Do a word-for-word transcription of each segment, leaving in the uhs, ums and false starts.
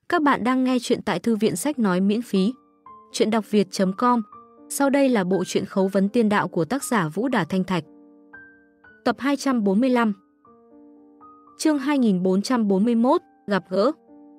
Các bạn đang nghe chuyện tại Thư viện Sách Nói miễn phí. Chuyện đọc việt chấm com. Sau đây là bộ truyện Khấu vấn tiên đạo của tác giả Vũ Đà Thanh Thạch. Tập hai trăm bốn mươi lăm. Chương hai nghìn bốn trăm bốn mươi mốt, gặp gỡ.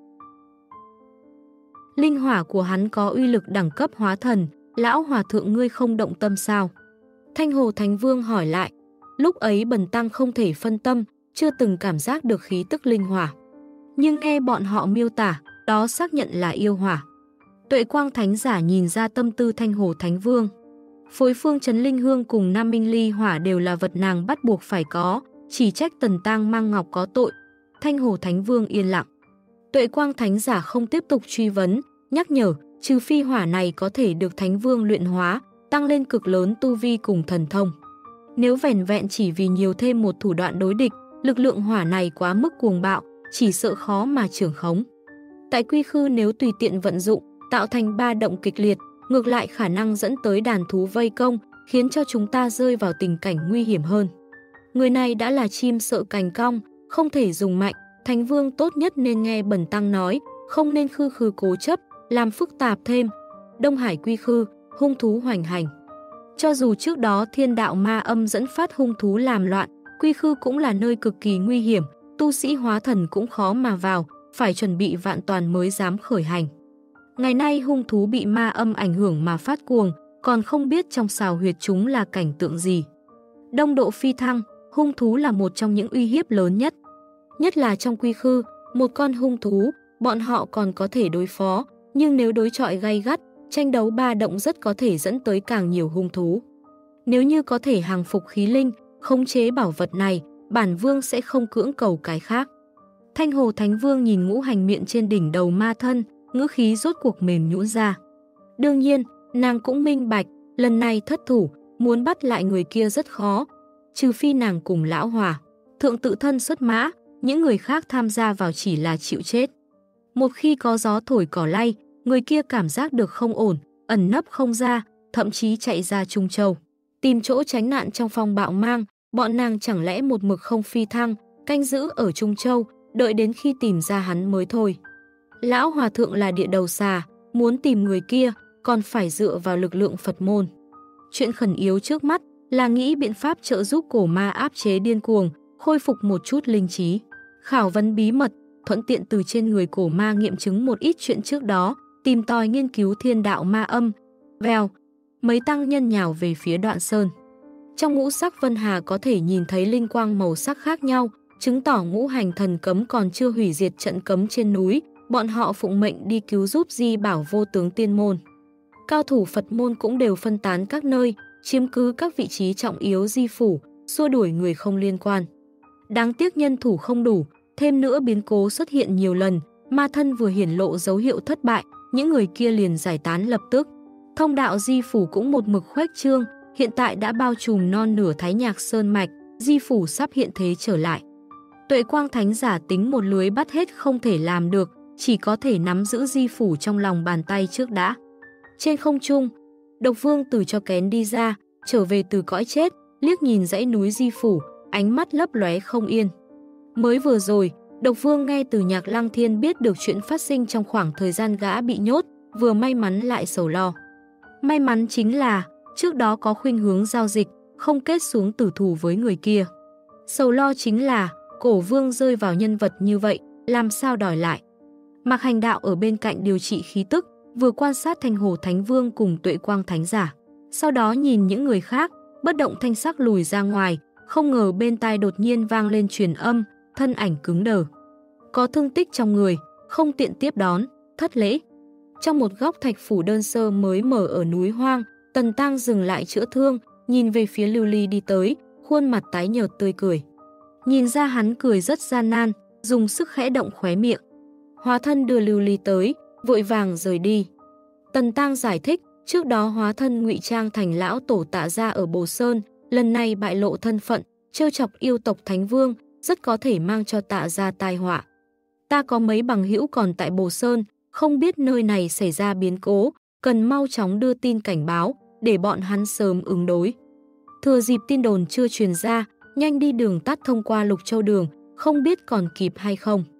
Linh hỏa của hắn có uy lực đẳng cấp hóa thần, lão hòa thượng ngươi không động tâm sao? Thanh Hồ Thánh Vương hỏi lại. Lúc ấy Bần Tăng không thể phân tâm, chưa từng cảm giác được khí tức linh hỏa. Nhưng nghe bọn họ miêu tả, đó xác nhận là yêu hỏa. Tuệ Quang Thánh Giả nhìn ra tâm tư Thanh Hồ Thánh Vương. Phối phương Trấn Linh Hương cùng Nam Minh Ly hỏa đều là vật nàng bắt buộc phải có, chỉ trách Tần Tang Mang Ngọc có tội. Thanh Hồ Thánh Vương yên lặng. Tuệ Quang Thánh Giả không tiếp tục truy vấn, nhắc nhở, trừ phi hỏa này có thể được Thánh Vương luyện hóa, tăng lên cực lớn tu vi cùng thần thông. Nếu vẻn vẹn chỉ vì nhiều thêm một thủ đoạn đối địch, lực lượng hỏa này quá mức cuồng bạo, chỉ sợ khó mà trưởng khống. Tại quy khư nếu tùy tiện vận dụng, tạo thành ba động kịch liệt, ngược lại khả năng dẫn tới đàn thú vây công, khiến cho chúng ta rơi vào tình cảnh nguy hiểm hơn. Người này đã là chim sợ cành cong, không thể dùng mạnh, Thánh Vương tốt nhất nên nghe Bần Tăng nói, không nên khư khư cố chấp, làm phức tạp thêm. Đông Hải quy khư, hung thú hoành hành. Cho dù trước đó thiên đạo ma âm dẫn phát hung thú làm loạn, quy khư cũng là nơi cực kỳ nguy hiểm, tu sĩ hóa thần cũng khó mà vào, phải chuẩn bị vạn toàn mới dám khởi hành. Ngày nay hung thú bị ma âm ảnh hưởng mà phát cuồng, còn không biết trong xào huyệt chúng là cảnh tượng gì. Đông độ phi thăng, hung thú là một trong những uy hiếp lớn nhất. Nhất là trong quy khư, một con hung thú, bọn họ còn có thể đối phó, nhưng nếu đối chọi gay gắt, tranh đấu ba động rất có thể dẫn tới càng nhiều hung thú. Nếu như có thể hàng phục khí linh, khống chế bảo vật này, bản vương sẽ không cưỡng cầu cái khác. Thanh Hồ Thánh Vương nhìn ngũ hành miệng trên đỉnh đầu ma thân, ngữ khí rốt cuộc mềm nhũn ra. Đương nhiên, nàng cũng minh bạch, lần này thất thủ, muốn bắt lại người kia rất khó, trừ phi nàng cùng lão hòa thượng tự thân xuất mã, những người khác tham gia vào chỉ là chịu chết. Một khi có gió thổi cỏ lay, người kia cảm giác được không ổn, ẩn nấp không ra, thậm chí chạy ra Trung Châu, tìm chỗ tránh nạn trong phong bạo mang. Bọn nàng chẳng lẽ một mực không phi thăng, canh giữ ở Trung Châu, đợi đến khi tìm ra hắn mới thôi. Lão hòa thượng là địa đầu xà, muốn tìm người kia, còn phải dựa vào lực lượng Phật môn. Chuyện khẩn yếu trước mắt là nghĩ biện pháp trợ giúp cổ ma áp chế điên cuồng, khôi phục một chút linh trí. Khảo vấn bí mật, thuận tiện từ trên người cổ ma nghiệm chứng một ít chuyện trước đó, tìm tòi nghiên cứu thiên đạo ma âm. Vèo, mấy tăng nhân nhào về phía Đoạn Sơn. Trong ngũ sắc vân hà có thể nhìn thấy linh quang màu sắc khác nhau, chứng tỏ ngũ hành thần cấm còn chưa hủy diệt trận cấm trên núi, bọn họ phụng mệnh đi cứu giúp Di Bảo Vô Tướng Tiên Môn. Cao thủ Phật môn cũng đều phân tán các nơi, chiếm cứ các vị trí trọng yếu Di phủ, xua đuổi người không liên quan. Đáng tiếc nhân thủ không đủ, thêm nữa biến cố xuất hiện nhiều lần, ma thân vừa hiển lộ dấu hiệu thất bại, những người kia liền giải tán lập tức. Thông đạo Di phủ cũng một mực khuếch trương, hiện tại đã bao trùm non nửa Thái Nhạc Sơn Mạch, Di phủ sắp hiện thế trở lại. Tuệ Quang Thánh Giả tính một lưới bắt hết không thể làm được, chỉ có thể nắm giữ Di phủ trong lòng bàn tay trước đã. Trên không trung, Độc Vương từ cho kén đi ra, trở về từ cõi chết, liếc nhìn dãy núi Di phủ, ánh mắt lấp lóe không yên. Mới vừa rồi, Độc Vương nghe từ Nhạc Lăng Thiên biết được chuyện phát sinh trong khoảng thời gian gã bị nhốt, vừa may mắn lại sầu lo. May mắn chính là trước đó có khuynh hướng giao dịch, không kết xuống tử thù với người kia. Sầu lo chính là Cổ Vương rơi vào nhân vật như vậy, làm sao đòi lại. Mạc Hành Đạo ở bên cạnh điều trị khí tức, vừa quan sát Thanh Hồ Thánh Vương cùng Tuệ Quang Thánh Giả. Sau đó nhìn những người khác, bất động thanh sắc lùi ra ngoài, không ngờ bên tai đột nhiên vang lên truyền âm, thân ảnh cứng đờ. Có thương tích trong người, không tiện tiếp đón, thất lễ. Trong một góc thạch phủ đơn sơ mới mở ở núi hoang, Tần Tang dừng lại chữa thương, nhìn về phía Lưu Ly đi tới, khuôn mặt tái nhợt tươi cười. Nhìn ra hắn cười rất gian nan, dùng sức khẽ động khóe miệng. Hóa thân đưa Lưu Ly tới, vội vàng rời đi. Tần Tang giải thích, trước đó hóa thân ngụy trang thành lão tổ Tạ Gia ở Bồ Sơn, lần này bại lộ thân phận, trêu chọc yêu tộc Thánh Vương, rất có thể mang cho Tạ Gia tai họa. Ta có mấy bằng hữu còn tại Bồ Sơn, không biết nơi này xảy ra biến cố, cần mau chóng đưa tin cảnh báo, để bọn hắn sớm ứng đối. Thừa dịp tin đồn chưa truyền ra, nhanh đi đường tắt thông qua Lục Châu Đường, không biết còn kịp hay không.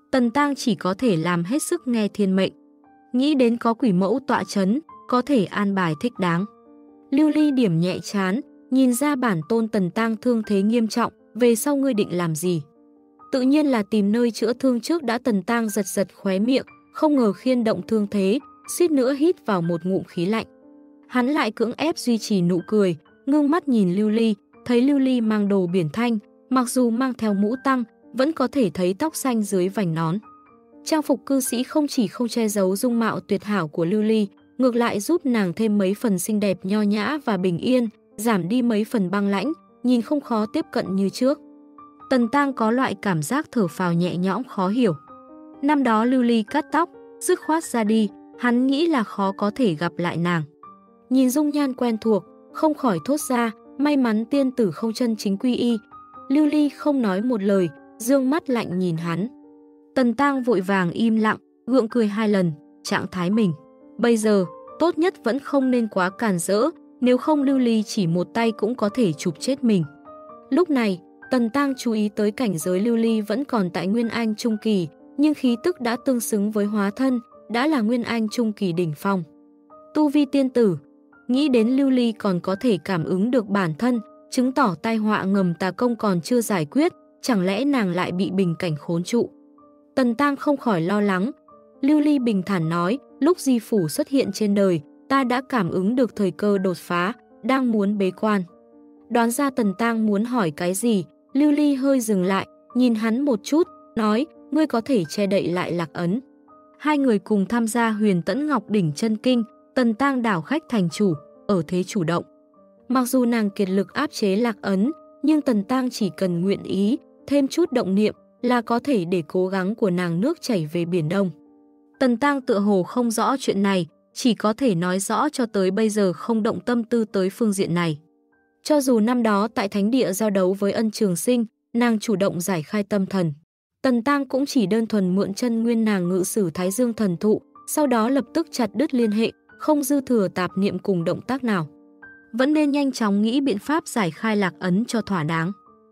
Tần Tang chỉ có thể làm hết sức nghe thiên mệnh. Nghĩ đến có quỷ mẫu tọa chấn, có thể an bài thích đáng. Lưu Ly điểm nhẹ chán, nhìn ra bản tôn Tần Tang thương thế nghiêm trọng, về sau ngươi định làm gì? Tự nhiên là tìm nơi chữa thương trước đã. Tần Tang giật giật khóe miệng, không ngờ khiên động thương thế, suýt nữa hít vào một ngụm khí lạnh. Hắn lại cưỡng ép duy trì nụ cười, ngưng mắt nhìn Lưu Ly, thấy Lưu Ly mang đồ biển thanh, mặc dù mang theo mũ tăng, vẫn có thể thấy tóc xanh dưới vành nón. Trang phục cư sĩ không chỉ không che giấu dung mạo tuyệt hảo của Lưu Ly, ngược lại giúp nàng thêm mấy phần xinh đẹp nho nhã và bình yên, giảm đi mấy phần băng lãnh, nhìn không khó tiếp cận như trước. Tần Tang có loại cảm giác thở phào nhẹ nhõm khó hiểu. Năm đó Lưu Ly cắt tóc, dứt khoát ra đi, hắn nghĩ là khó có thể gặp lại nàng. Nhìn dung nhan quen thuộc, không khỏi thốt ra, may mắn tiên tử không chân chính quy y. Lưu Ly không nói một lời, dương mắt lạnh nhìn hắn. Tần Tang vội vàng im lặng, gượng cười hai lần, trạng thái mình. Bây giờ, tốt nhất vẫn không nên quá càn rỡ, nếu không Lưu Ly chỉ một tay cũng có thể chụp chết mình. Lúc này, Tần Tang chú ý tới cảnh giới Lưu Ly vẫn còn tại Nguyên Anh Trung Kỳ, nhưng khí tức đã tương xứng với hóa thân, đã là Nguyên Anh Trung Kỳ đỉnh phong. Tu vi tiên tử, nghĩ đến Lưu Ly còn có thể cảm ứng được bản thân, chứng tỏ tai họa ngầm tà công còn chưa giải quyết, chẳng lẽ nàng lại bị bình cảnh khốn trụ. Tần Tang không khỏi lo lắng. Lưu Ly bình thản nói, lúc Di Phủ xuất hiện trên đời, ta đã cảm ứng được thời cơ đột phá, đang muốn bế quan. Đoán ra Tần Tang muốn hỏi cái gì, Lưu Ly hơi dừng lại, nhìn hắn một chút, nói, ngươi có thể che đậy lại Lạc Ấn. Hai người cùng tham gia Huyền Tẫn Ngọc Đỉnh Chân Kinh, Tần Tang đảo khách thành chủ, ở thế chủ động. Mặc dù nàng kiệt lực áp chế Lạc Ấn, nhưng Tần Tang chỉ cần nguyện ý, thêm chút động niệm là có thể để cố gắng của nàng nước chảy về Biển Đông. Tần Tang tựa hồ không rõ chuyện này, chỉ có thể nói rõ cho tới bây giờ không động tâm tư tới phương diện này. Cho dù năm đó tại Thánh Địa giao đấu với Ân Trường Sinh, nàng chủ động giải khai tâm thần. Tần Tang cũng chỉ đơn thuần mượn chân nguyên nàng ngự sử Thái Dương thần thụ, sau đó lập tức chặt đứt liên hệ, không dư thừa tạp niệm cùng động tác nào. Vẫn nên nhanh chóng nghĩ biện pháp giải khai Lạc Ấn cho thỏa đáng.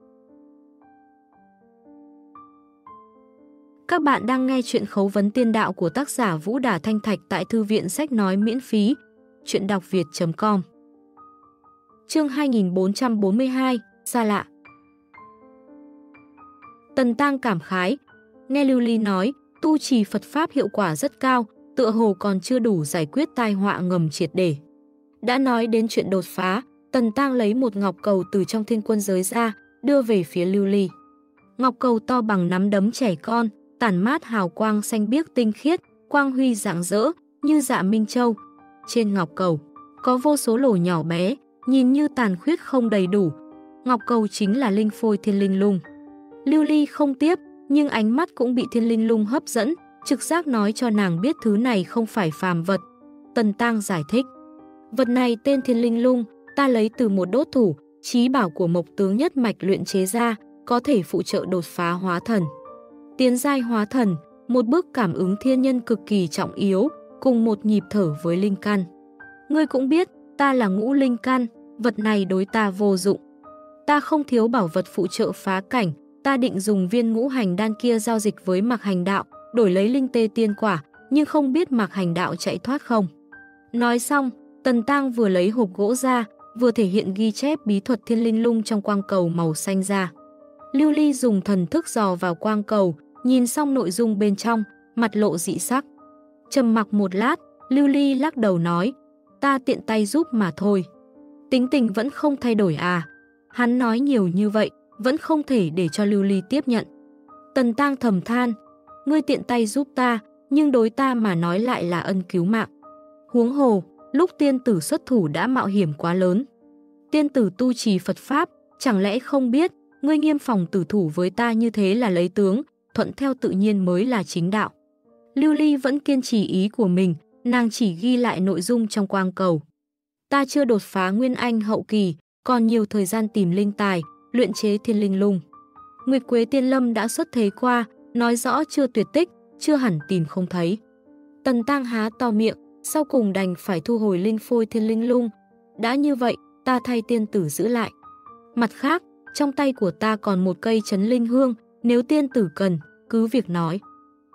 Các bạn đang nghe chuyện Khấu vấn tiên đạo của tác giả Vũ Đả Thanh Thạch tại Thư viện Sách Nói miễn phí, chuyện đọc việt chấm com. Chương hai nghìn bốn trăm bốn mươi hai, xa lạ. Tần Tang cảm khái, nghe Lưu Ly nói, tu trì Phật Pháp hiệu quả rất cao, tựa hồ còn chưa đủ giải quyết tai họa ngầm triệt để. Đã nói đến chuyện đột phá, Tần Tang lấy một ngọc cầu từ trong thiên quân giới ra, đưa về phía Lưu Ly. Ngọc cầu to bằng nắm đấm trẻ con, tản mát hào quang xanh biếc tinh khiết, quang huy rạng rỡ như dạ minh châu. Trên ngọc cầu có vô số lỗ nhỏ bé, nhìn như tàn khuyết không đầy đủ. Ngọc cầu chính là linh phôi thiên linh lung. Lưu Ly không tiếp, nhưng ánh mắt cũng bị thiên linh lung hấp dẫn, trực giác nói cho nàng biết thứ này không phải phàm vật. Tần Tang giải thích, vật này tên thiên linh lung, ta lấy từ một đốt thủ, chí bảo của Mộc tướng nhất mạch luyện chế ra, có thể phụ trợ đột phá hóa thần. Tiến giai hóa thần, một bước cảm ứng thiên nhân cực kỳ trọng yếu, cùng một nhịp thở với linh căn. Ngươi cũng biết, ta là ngũ linh căn, vật này đối ta vô dụng. Ta không thiếu bảo vật phụ trợ phá cảnh, ta định dùng viên ngũ hành đan kia giao dịch với Mạc Hành Đạo, đổi lấy linh tê tiên quả, nhưng không biết Mạc Hành Đạo chạy thoát không. Nói xong, Tần Tang vừa lấy hộp gỗ ra, vừa thể hiện ghi chép bí thuật thiên linh lung trong quang cầu màu xanh ra. Lưu Ly dùng thần thức dò vào quang cầu, nhìn xong nội dung bên trong, mặt lộ dị sắc. Trầm mặc một lát, Lưu Ly lắc đầu nói, ta tiện tay giúp mà thôi. Tính tình vẫn không thay đổi à? Hắn nói nhiều như vậy, vẫn không thể để cho Lưu Ly tiếp nhận. Tần Tang thầm than, ngươi tiện tay giúp ta, nhưng đối ta mà nói lại là ân cứu mạng. Huống hồ, lúc tiên tử xuất thủ đã mạo hiểm quá lớn. Tiên tử tu trì Phật Pháp, chẳng lẽ không biết, ngươi nghiêm phòng tử thủ với ta như thế là lấy tướng, thuận theo tự nhiên mới là chính đạo. Lưu Ly vẫn kiên trì ý của mình, nàng chỉ ghi lại nội dung trong quang cầu. Ta chưa đột phá Nguyên Anh hậu kỳ, còn nhiều thời gian tìm linh tài, luyện chế thiên linh lung. Nguyệt Quế Tiên Lâm đã xuất thế qua, nói rõ chưa tuyệt tích, chưa hẳn tìm không thấy. Tần Tang há to miệng, sau cùng đành phải thu hồi linh phôi thiên linh lung. Đã như vậy, ta thay tiên tử giữ lại. Mặt khác, trong tay của ta còn một cây chấn linh hương, nếu tiên tử cần, cứ việc nói.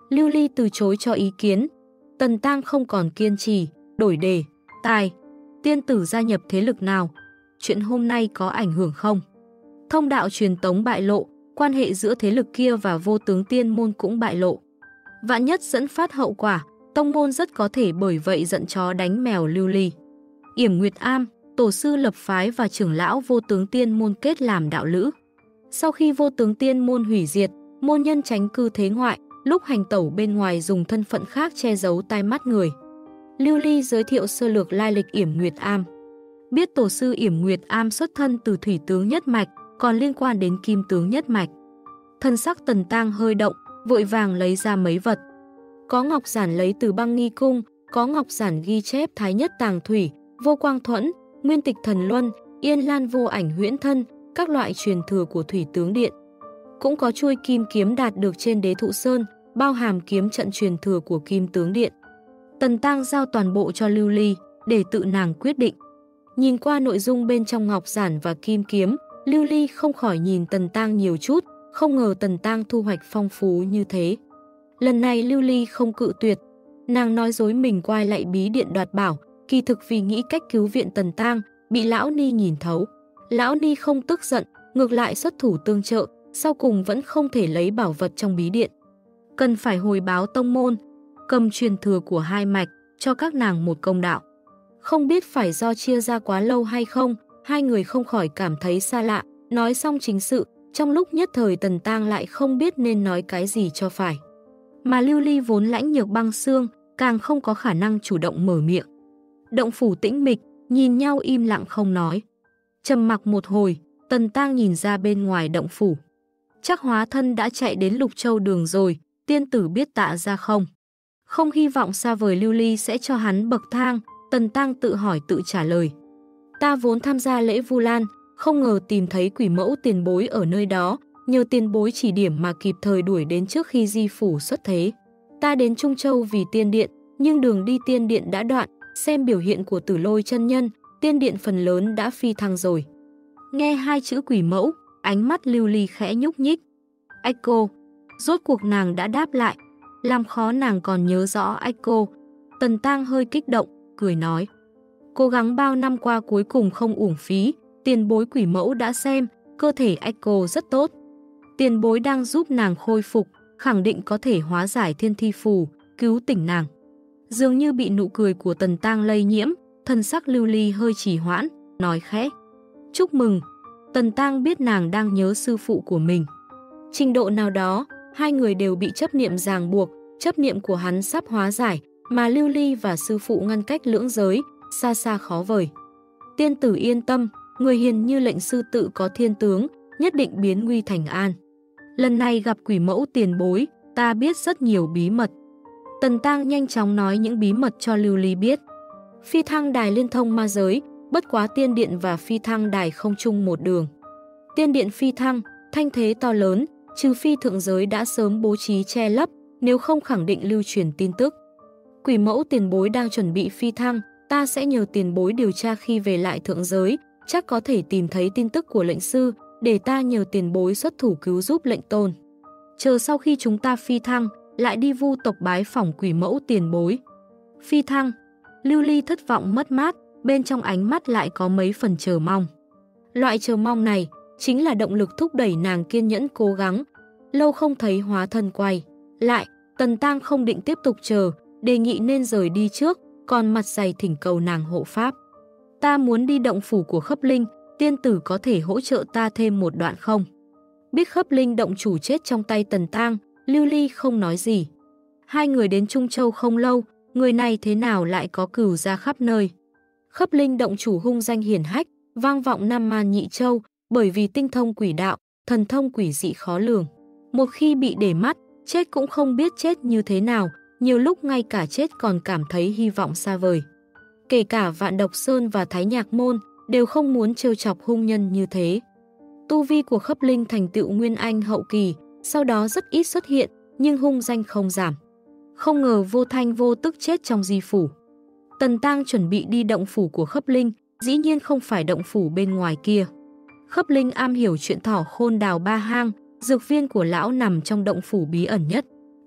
Lưu Ly từ chối cho ý kiến. Tần Tang không còn kiên trì, đổi đề. Tài, tiên tử gia nhập thế lực nào? Chuyện hôm nay có ảnh hưởng không? Thông đạo truyền tống bại lộ, quan hệ giữa thế lực kia và Vô Tướng Tiên môn cũng bại lộ. Vạn nhất dẫn phát hậu quả, tông môn rất có thể bởi vậy giận chó đánh mèo Lưu Ly. Yểm Nguyệt Am, tổ sư lập phái và trưởng lão Vô Tướng Tiên môn kết làm đạo lữ. Sau khi Vô Tướng Tiên môn hủy diệt, môn nhân tránh cư thế ngoại, lúc hành tẩu bên ngoài dùng thân phận khác che giấu tai mắt người. Lưu Ly giới thiệu sơ lược lai lịch Yểm Nguyệt Am. Biết tổ sư Yểm Nguyệt Am xuất thân từ thủy tướng nhất mạch, còn liên quan đến kim tướng nhất mạch. Thân sắc Tần Tang hơi động, vội vàng lấy ra mấy vật. Có ngọc giản lấy từ Băng Nghi Cung, có ngọc giản ghi chép Thái Nhất Tàng Thủy, Vô Quang Thuẫn, Nguyên Tịch Thần Luân, Yên Lan Vô Ảnh Huyễn Thân, các loại truyền thừa của Thủy Tướng Điện. Cũng có chuôi kim kiếm đạt được trên Đế Thụ Sơn, bao hàm kiếm trận truyền thừa của Kim Tướng Điện. Tần Tang giao toàn bộ cho Lưu Ly, để tự nàng quyết định. Nhìn qua nội dung bên trong ngọc giản và kim kiếm, Lưu Ly không khỏi nhìn Tần Tang nhiều chút, không ngờ Tần Tang thu hoạch phong phú như thế. Lần này Lưu Ly không cự tuyệt, nàng nói dối mình quay lại bí điện đoạt bảo, kỳ thực vì nghĩ cách cứu viện Tần Tang, bị Lão Ni nhìn thấu. Lão Ni không tức giận, ngược lại xuất thủ tương trợ, sau cùng vẫn không thể lấy bảo vật trong bí điện. Cần phải hồi báo tông môn, cầm truyền thừa của hai mạch, cho các nàng một công đạo. Không biết phải do chia ra quá lâu hay không, hai người không khỏi cảm thấy xa lạ, nói xong chính sự, trong lúc nhất thời Tần Tang lại không biết nên nói cái gì cho phải. Mà Lưu Ly vốn lãnh nhược băng xương, càng không có khả năng chủ động mở miệng. Động phủ tĩnh mịch, nhìn nhau im lặng không nói. Trầm mặc một hồi, Tần Tang nhìn ra bên ngoài động phủ. Chắc hóa thân đã chạy đến Lục Châu đường rồi, tiên tử biết tạ ra không? Không hy vọng xa vời Lưu Ly sẽ cho hắn bậc thang, Tần Tang tự hỏi tự trả lời. Ta vốn tham gia lễ Vu Lan, không ngờ tìm thấy quỷ mẫu tiền bối ở nơi đó, nhờ tiền bối chỉ điểm mà kịp thời đuổi đến trước khi di phủ xuất thế. Ta đến Trung Châu vì tiên điện, nhưng đường đi tiên điện đã đoạn, xem biểu hiện của Tử Lôi chân nhân, tiên điện phần lớn đã phi thăng rồi. Nghe hai chữ quỷ mẫu, ánh mắt Lưu Ly khẽ nhúc nhích. Ách cô, rốt cuộc nàng đã đáp lại, làm khó nàng còn nhớ rõ ách cô. Tần Tang hơi kích động, cười nói. Cố gắng bao năm qua cuối cùng không uổng phí, tiền bối quỷ mẫu đã xem, cơ thể ách cô rất tốt. Tiền bối đang giúp nàng khôi phục, khẳng định có thể hóa giải thiên thi phù, cứu tỉnh nàng. Dường như bị nụ cười của Tần Tang lây nhiễm, thân sắc Lưu Ly hơi trì hoãn, nói khẽ. Chúc mừng, Tần Tang biết nàng đang nhớ sư phụ của mình. Trình độ nào đó, hai người đều bị chấp niệm ràng buộc, chấp niệm của hắn sắp hóa giải, mà Lưu Ly và sư phụ ngăn cách lưỡng giới, xa xa khó vời. Tiên tử yên tâm, người hiền như lệnh sư tự có thiên tướng, nhất định biến nguy thành an. Lần này gặp quỷ mẫu tiền bối, ta biết rất nhiều bí mật. Tần Tang nhanh chóng nói những bí mật cho Lưu Ly biết. Phi thăng đài liên thông ma giới, bất quá tiên điện và phi thăng đài không chung một đường. Tiên điện phi thăng, thanh thế to lớn, trừ phi thượng giới đã sớm bố trí che lấp, nếu không khẳng định lưu truyền tin tức. Quỷ mẫu tiền bối đang chuẩn bị phi thăng, ta sẽ nhờ tiền bối điều tra khi về lại thượng giới, chắc có thể tìm thấy tin tức của lệnh sư, để ta nhờ tiền bối xuất thủ cứu giúp lệnh tôn. Chờ sau khi chúng ta phi thăng, lại đi vu tộc bái phỏng quỷ mẫu tiền bối. Phi thăng, Lưu Ly thất vọng mất mát, bên trong ánh mắt lại có mấy phần chờ mong. Loại chờ mong này chính là động lực thúc đẩy nàng kiên nhẫn cố gắng. Lâu không thấy hóa thân quay lại, Tần Tang không định tiếp tục chờ, đề nghị nên rời đi trước, còn mặt dày thỉnh cầu nàng hộ pháp. Ta muốn đi động phủ của Khấp Linh, tiên tử có thể hỗ trợ ta thêm một đoạn không? Biết Khấp Linh động chủ chết trong tay Tần Tang, Lưu Ly không nói gì. Hai người đến Trung Châu không lâu, người này thế nào lại có cửu ra khắp nơi. Khấp Linh động chủ hung danh hiển hách, vang vọng Nam Man Nhị Châu, bởi vì tinh thông quỷ đạo, thần thông quỷ dị khó lường. Một khi bị để mắt, chết cũng không biết chết như thế nào, nhiều lúc ngay cả chết còn cảm thấy hy vọng xa vời. Kể cả Vạn Độc Sơn và Thái Nhạc Môn đều không muốn trêu chọc hung nhân như thế. Tu vi của Khấp Linh thành tựu Nguyên Anh hậu kỳ, sau đó rất ít xuất hiện, nhưng hung danh không giảm. Không ngờ vô thanh vô tức chết trong di phủ. Tần Tang chuẩn bị đi động phủ của Khấp Linh, dĩ nhiên không phải động phủ bên ngoài kia. Khấp Linh am hiểu chuyện thỏ khôn đào ba hang, dược viên của lão nằm trong động phủ bí ẩn nhất.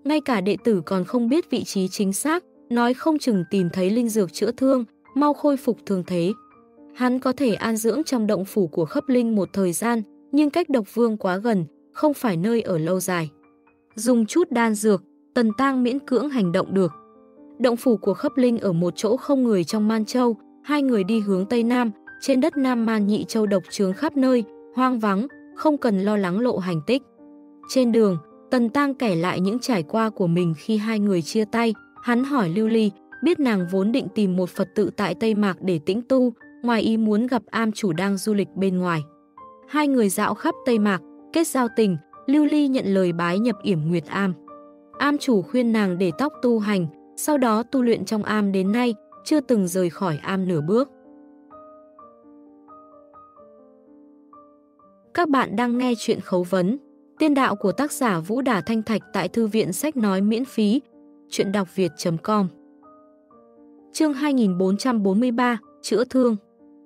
Ngay cả đệ tử còn không biết vị trí chính xác, nói không chừng tìm thấy linh dược chữa thương, mau khôi phục thương thế. Hắn có thể an dưỡng trong động phủ của Khấp Linh một thời gian, nhưng cách Độc Vương quá gần, không phải nơi ở lâu dài. Dùng chút đan dược, Tần Tang miễn cưỡng hành động được. Động phủ của Khấp Linh ở một chỗ không người trong Man Châu, hai người đi hướng Tây Nam, trên đất Nam Man Nhị Châu độc chướng khắp nơi, hoang vắng, không cần lo lắng lộ hành tích. Trên đường, Tần Tang kể lại những trải qua của mình khi hai người chia tay, hắn hỏi Lưu Ly, biết nàng vốn định tìm một Phật tự tại Tây Mạc để tĩnh tu, ngoài ý muốn gặp am chủ đang du lịch bên ngoài. Hai người dạo khắp Tây Mạc, kết giao tình, Lưu Ly nhận lời bái nhập Yểm Nguyệt Am. Am chủ khuyên nàng để tóc tu hành, sau đó tu luyện trong am đến nay, chưa từng rời khỏi am nửa bước. Các bạn đang nghe chuyện Khấu Vấn, tiên đạo của tác giả Vũ Đả Thanh Thạch tại Thư viện Sách Nói miễn phí, chuyện đọc việt chấm com. Chương hai nghìn bốn trăm bốn mươi ba, Chữa thương.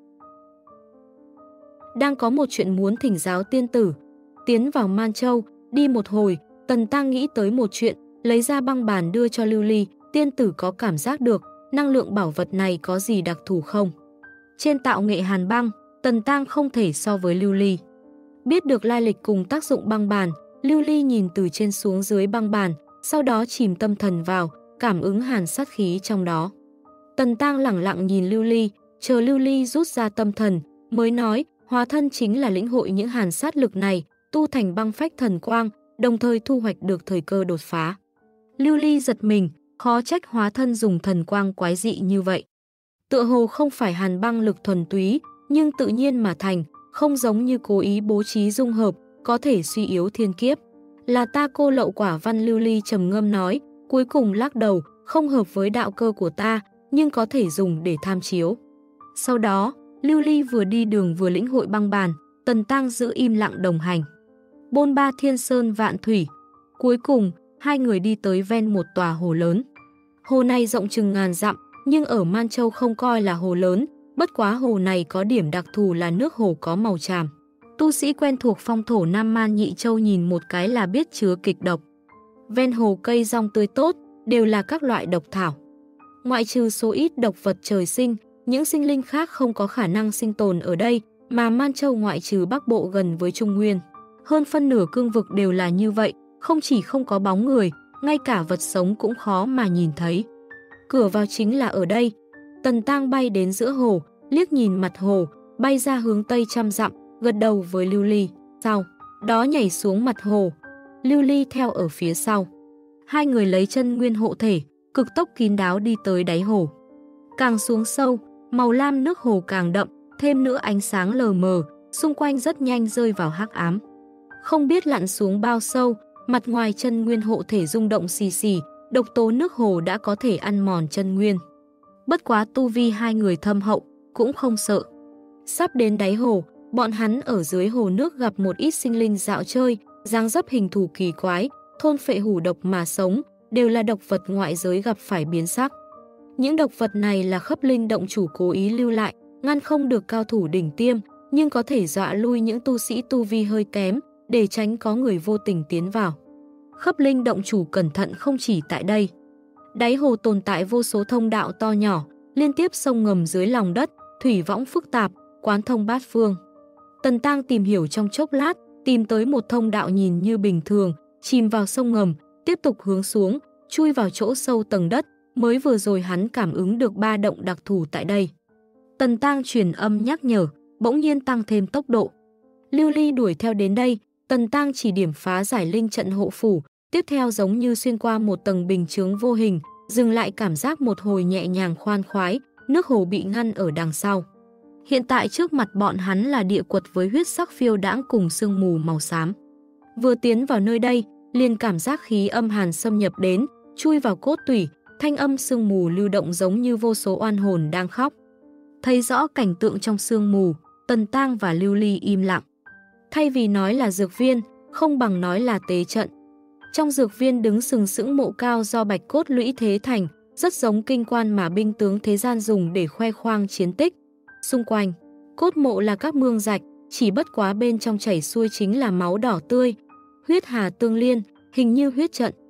Đang có một chuyện muốn thỉnh giáo tiên tử. Tiến vào Man Châu, đi một hồi, Tần Tang nghĩ tới một chuyện, lấy ra băng bàn đưa cho Lưu Ly. Tiên tử có cảm giác được, năng lượng bảo vật này có gì đặc thù không? Trên tạo nghệ hàn băng, Tần Tang không thể so với Lưu Ly. Biết được lai lịch cùng tác dụng băng bàn, Lưu Ly nhìn từ trên xuống dưới băng bàn, sau đó chìm tâm thần vào, cảm ứng hàn sát khí trong đó. Tần Tang lẳng lặng nhìn Lưu Ly, chờ Lưu Ly rút ra tâm thần, mới nói, hóa thân chính là lĩnh hội những hàn sát lực này, tu thành băng phách thần quang, đồng thời thu hoạch được thời cơ đột phá. Lưu Ly giật mình, khó trách hóa thân dùng thần quang quái dị như vậy. Tựa hồ không phải hàn băng lực thuần túy, nhưng tự nhiên mà thành, không giống như cố ý bố trí dung hợp, có thể suy yếu thiên kiếp. Là ta cô lậu quả văn. Lưu Ly trầm ngâm nói, cuối cùng lắc đầu, không hợp với đạo cơ của ta, nhưng có thể dùng để tham chiếu. Sau đó, Lưu Ly vừa đi đường vừa lĩnh hội băng bàn, Tần Tang giữ im lặng đồng hành. Bôn ba thiên sơn vạn thủy. Cuối cùng, hai người đi tới ven một tòa hồ lớn. Hồ này rộng chừng ngàn dặm, nhưng ở Man Châu không coi là hồ lớn, bất quá hồ này có điểm đặc thù là nước hồ có màu tràm. Tu sĩ quen thuộc phong thổ Nam Man Nhị Châu nhìn một cái là biết chứa kịch độc. Ven hồ cây rong tươi tốt, đều là các loại độc thảo. Ngoại trừ số ít độc vật trời sinh, những sinh linh khác không có khả năng sinh tồn ở đây, mà Man Châu ngoại trừ Bắc Bộ gần với Trung Nguyên. Hơn phân nửa cương vực đều là như vậy, không chỉ không có bóng người, ngay cả vật sống cũng khó mà nhìn thấy. Cửa vào chính là ở đây. Tần Tang bay đến giữa hồ, liếc nhìn mặt hồ, bay ra hướng tây trăm dặm, gật đầu với Lưu Ly, sau đó nhảy xuống mặt hồ. Lưu Ly theo ở phía sau. Hai người lấy chân nguyên hộ thể, cực tốc kín đáo đi tới đáy hồ. Càng xuống sâu, màu lam nước hồ càng đậm, thêm nữa ánh sáng lờ mờ, xung quanh rất nhanh rơi vào hắc ám. Không biết lặn xuống bao sâu, mặt ngoài chân nguyên hộ thể rung động xì xì, độc tố nước hồ đã có thể ăn mòn chân nguyên. Bất quá tu vi hai người thâm hậu, cũng không sợ. Sắp đến đáy hồ, bọn hắn ở dưới hồ nước gặp một ít sinh linh dạo chơi, dáng dấp hình thù kỳ quái, thôn phệ hủ độc mà sống, đều là độc vật ngoại giới gặp phải biến sắc. Những độc vật này là Khấp Linh động chủ cố ý lưu lại, ngăn không được cao thủ đỉnh tiêm, nhưng có thể dọa lui những tu sĩ tu vi hơi kém, để tránh có người vô tình tiến vào. Khấp Linh động chủ cẩn thận không chỉ tại đây. Đáy hồ tồn tại vô số thông đạo to nhỏ, liên tiếp sông ngầm dưới lòng đất, thủy võng phức tạp, quán thông bát phương. Tần Tang tìm hiểu trong chốc lát, tìm tới một thông đạo nhìn như bình thường, chìm vào sông ngầm, tiếp tục hướng xuống, chui vào chỗ sâu tầng đất, mới vừa rồi hắn cảm ứng được ba động đặc thù tại đây. Tần Tang truyền âm nhắc nhở, bỗng nhiên tăng thêm tốc độ. Lưu Ly đuổi theo đến đây, Tần Tang chỉ điểm phá giải linh trận hộ phủ, tiếp theo giống như xuyên qua một tầng bình chướng vô hình, dừng lại cảm giác một hồi nhẹ nhàng khoan khoái, nước hồ bị ngăn ở đằng sau. Hiện tại trước mặt bọn hắn là địa quật với huyết sắc phiêu đãng cùng sương mù màu xám. Vừa tiến vào nơi đây, liền cảm giác khí âm hàn xâm nhập đến, chui vào cốt tủy, thanh âm sương mù lưu động giống như vô số oan hồn đang khóc. Thấy rõ cảnh tượng trong sương mù, Tần Tang và Lưu Ly im lặng. Thay vì nói là dược viên, không bằng nói là tế trận. Trong dược viên đứng sừng sững mộ cao do bạch cốt lũy thế thành, rất giống kinh quan mà binh tướng thế gian dùng để khoe khoang chiến tích. Xung quanh, cốt mộ là các mương rạch, chỉ bất quá bên trong chảy xuôi chính là máu đỏ tươi, huyết hà tương liên, hình như huyết trận.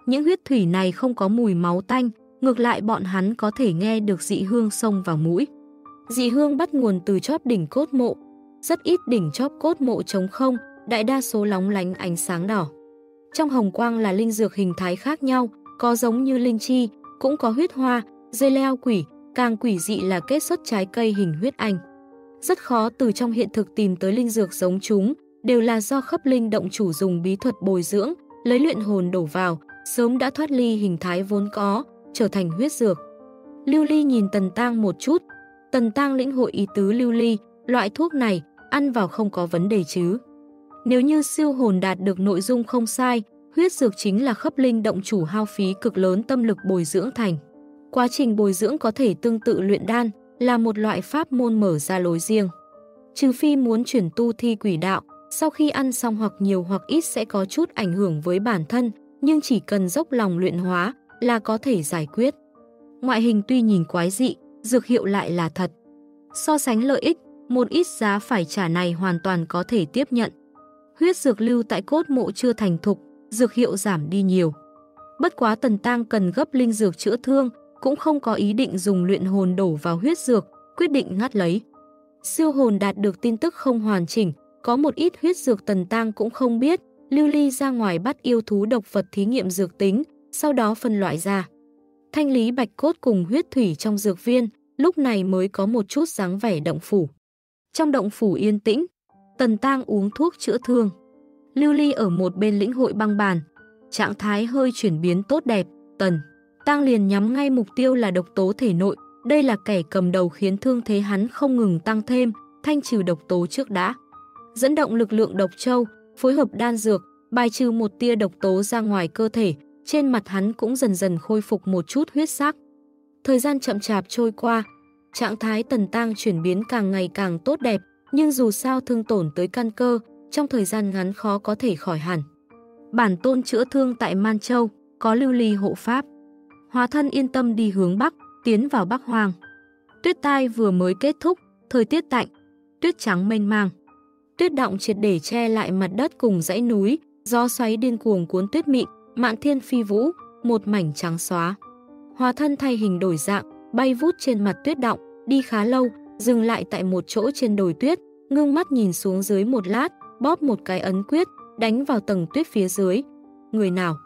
Những huyết thủy này không có mùi máu tanh, ngược lại bọn hắn có thể nghe được dị hương xông vào mũi. Dị hương bắt nguồn từ chóp đỉnh cốt mộ. Rất ít đỉnh chóp cốt mộ trống không, đại đa số lóng lánh ánh sáng đỏ. Trong hồng quang là linh dược hình thái khác nhau, có giống như linh chi, cũng có huyết hoa, dây leo quỷ, càng quỷ dị là kết xuất trái cây hình huyết anh. Rất khó từ trong hiện thực tìm tới linh dược giống chúng, đều là do khắp linh động chủ dùng bí thuật bồi dưỡng, lấy luyện hồn đổ vào, sớm đã thoát ly hình thái vốn có, trở thành huyết dược. Lưu Ly nhìn Tần Tang một chút, Tần Tang lĩnh hội ý tứ Lưu Ly, loại thuốc này, ăn vào không có vấn đề chứ. Nếu như siêu hồn đạt được nội dung không sai, huyết dược chính là khắp linh động chủ hao phí cực lớn tâm lực bồi dưỡng thành. Quá trình bồi dưỡng có thể tương tự luyện đan, là một loại pháp môn mở ra lối riêng. Trừ phi muốn chuyển tu thi quỷ đạo, sau khi ăn xong hoặc nhiều hoặc ít sẽ có chút ảnh hưởng với bản thân, nhưng chỉ cần dốc lòng luyện hóa là có thể giải quyết. Ngoại hình tuy nhìn quái dị, dược hiệu lại là thật. So sánh lợi ích, một ít giá phải trả này hoàn toàn có thể tiếp nhận. Huyết dược lưu tại cốt mộ chưa thành thục, dược hiệu giảm đi nhiều. Bất quá Tần Tang cần gấp linh dược chữa thương, cũng không có ý định dùng luyện hồn đổ vào huyết dược, quyết định ngắt lấy. Siêu hồn đạt được tin tức không hoàn chỉnh, có một ít huyết dược Tần Tang cũng không biết. Lưu Ly ra ngoài bắt yêu thú độc vật thí nghiệm dược tính, sau đó phân loại ra. Thanh lý bạch cốt cùng huyết thủy trong dược viên, lúc này mới có một chút dáng vẻ động phủ. Trong động phủ yên tĩnh, Tần Tang uống thuốc chữa thương. Lưu Ly ở một bên lĩnh hội băng bàn, trạng thái hơi chuyển biến tốt đẹp. Tần Tang liền nhắm ngay mục tiêu là độc tố thể nội, đây là kẻ cầm đầu khiến thương thế hắn không ngừng tăng thêm, thanh trừ độc tố trước đã. Dẫn động lực lượng độc châu, phối hợp đan dược, bài trừ một tia độc tố ra ngoài cơ thể, trên mặt hắn cũng dần dần khôi phục một chút huyết sắc. Thời gian chậm chạp trôi qua, trạng thái Tần Tang chuyển biến càng ngày càng tốt đẹp, nhưng dù sao thương tổn tới căn cơ, trong thời gian ngắn khó có thể khỏi hẳn. Bản tôn chữa thương tại Man Châu, có Lưu Ly hộ pháp. Hóa thân yên tâm đi hướng Bắc, tiến vào Bắc Hoang. Tuyết tai vừa mới kết thúc, thời tiết tạnh, tuyết trắng mênh mang. Tuyết đọng triệt để che lại mặt đất cùng dãy núi, gió xoáy điên cuồng cuốn tuyết mịn, mạn thiên phi vũ, một mảnh trắng xóa. Hóa thân thay hình đổi dạng, bay vút trên mặt tuyết đọng, đi khá lâu, dừng lại tại một chỗ trên đồi tuyết, ngưng mắt nhìn xuống dưới một lát, bóp một cái ấn quyết, đánh vào tầng tuyết phía dưới. Người nào?